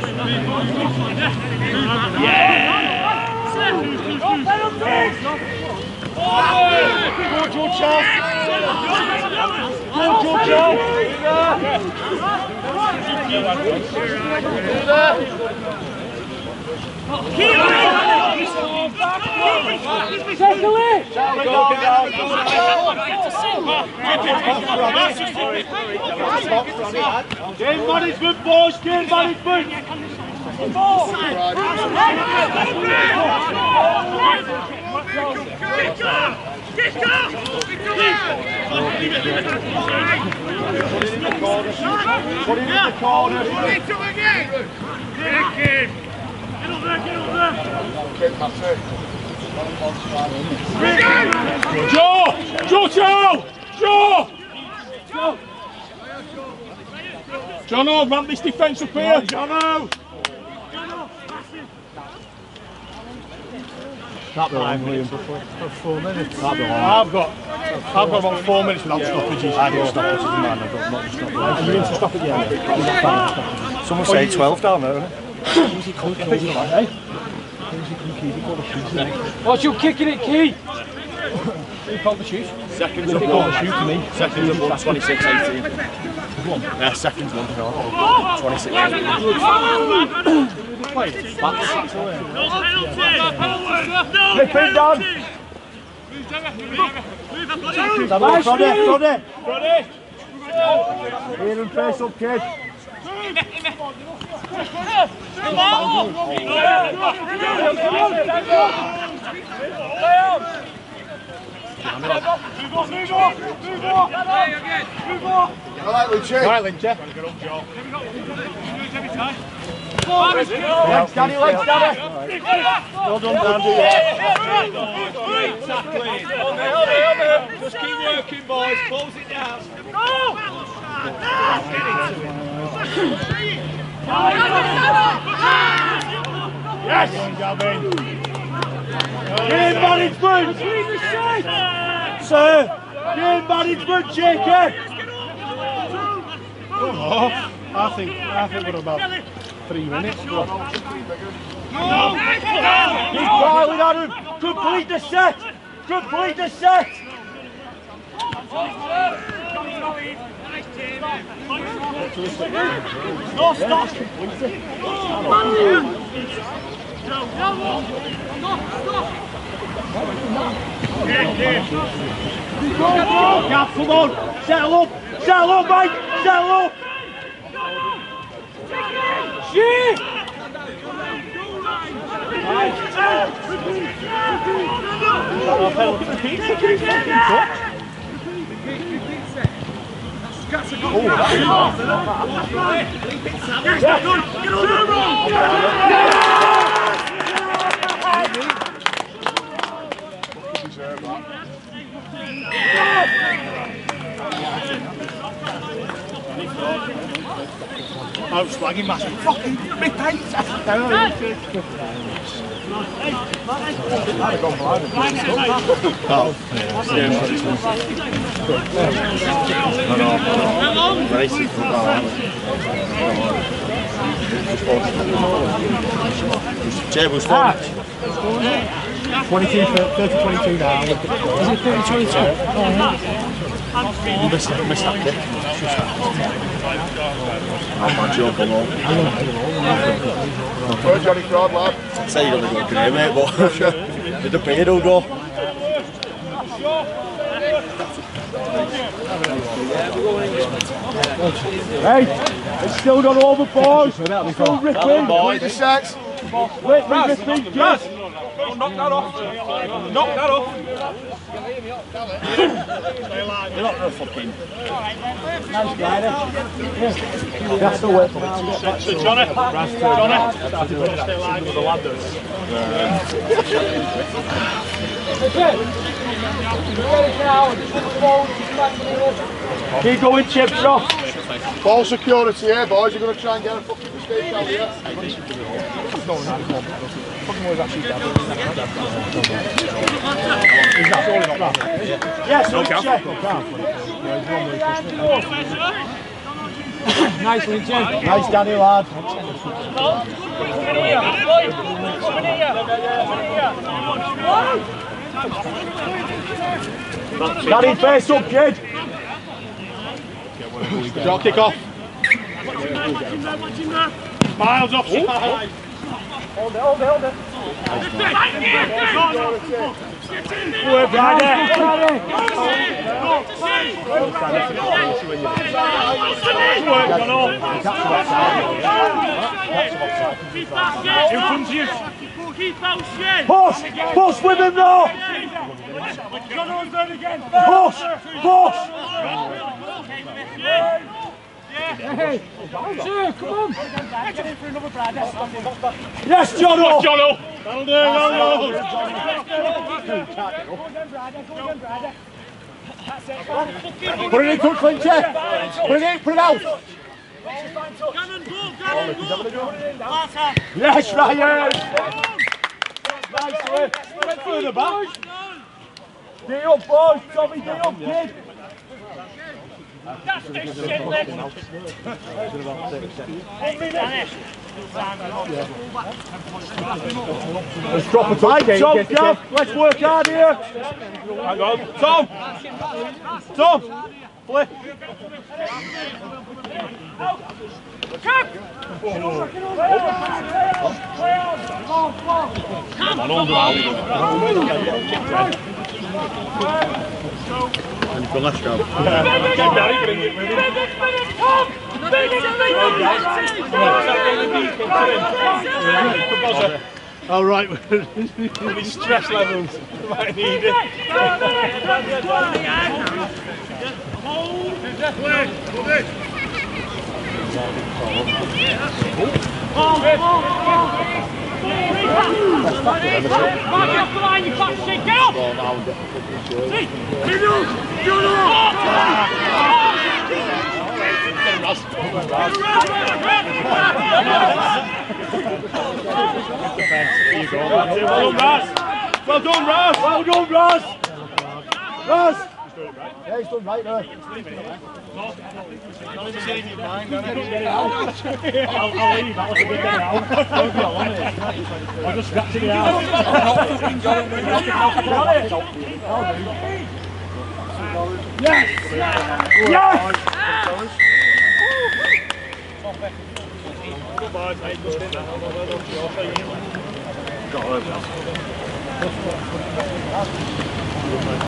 Yeah! Go Joe Charles! Go Joe Charles! Take away! Game management, boys! Game management! Put him in the corner. Get up there, get up there! Joe! Joe Chow! Joe! Jono, ramp this defence up here! Jono! That'll be long, Liam. For four minutes. That'll be long. I've got, I've got about four minutes without stoppages. I do stoppages, man. I've got not stoppages. Are you in to stop it? Yeah. Someone say twelve down there, isn't it? What's you kicking it, Key? Who called the shoot? Seconds They of called one. the shoot to me. Seconds of one, twenty-six eighteen. Yeah, seconds one. twenty-six eighteen. Flip it down. Roddy, Roddy. Roddy. Here and face up, kid. Alright, Lucia. Alright, Lyncher. Legs, Danny, legs, Danny. Well done, Danny. Great tackling! Just keep working, boys, close it down. Yes! Game management! Sir! Game management, Jacob! Oh, I think, I think we're about three minutes. Keep piling at him! Complete the set! Complete the set! No, stop! Gav, come on! Settle up! Settle up, mate! Settle up! Shit! I was slagging massive fucking big pace. Table's fun. twenty-two, thirty, twenty-two now. Is it thirty twenty-two? You missed, missed that kick. I'll punch you up on all. Where's Johnny Crowd, lad? I'd say you're going to go grey, mate, but with the beard will go. Hey, it's still not over, boys. Still ripping. Boys, sex. Wait, Raz, Raz. Knock that off. Knock that off. You're not going to fucking... That's the way. So Johnny, Johnny, stay alive with the lad does. Keep going, Chips, off. Ball security here, boys. You're going to try and get a fucking mistake out here. Yes, no check. Nice one, Jen. Nice, Danny, lad. Danny, face up, kid. Don't kick off. Miles off. Hold it, hold it, hold it. Good, Friday. In front of you. Push, push with him now. Push, push. Hey, sir, come on. Yes, Jono. Jono. That'll do, that'll Put it in touch, Flincher. Put it in, put it out. Yes, Ryan. Nice one. Right through the back. D up, boys. Tommy, D up, kid. That's the shit, let's Let's drop a touch. Jump, jump. Let's work hard here. Hang on. Tom! Tom! Play! Come on, hold on. And for let's go. All right, with his stress levels, might need it. Mark off the line, you fat shit, get up! Well done, Raz! Well done, Raz! Well done, Raz! Raz! Yeah, he's done right there. I'll, I'll leave, I'll leave it out. Don't be on it. I'll just scratch it out. Yes! Yes! Goodbye, mate. Good dinner. Well done, Josh.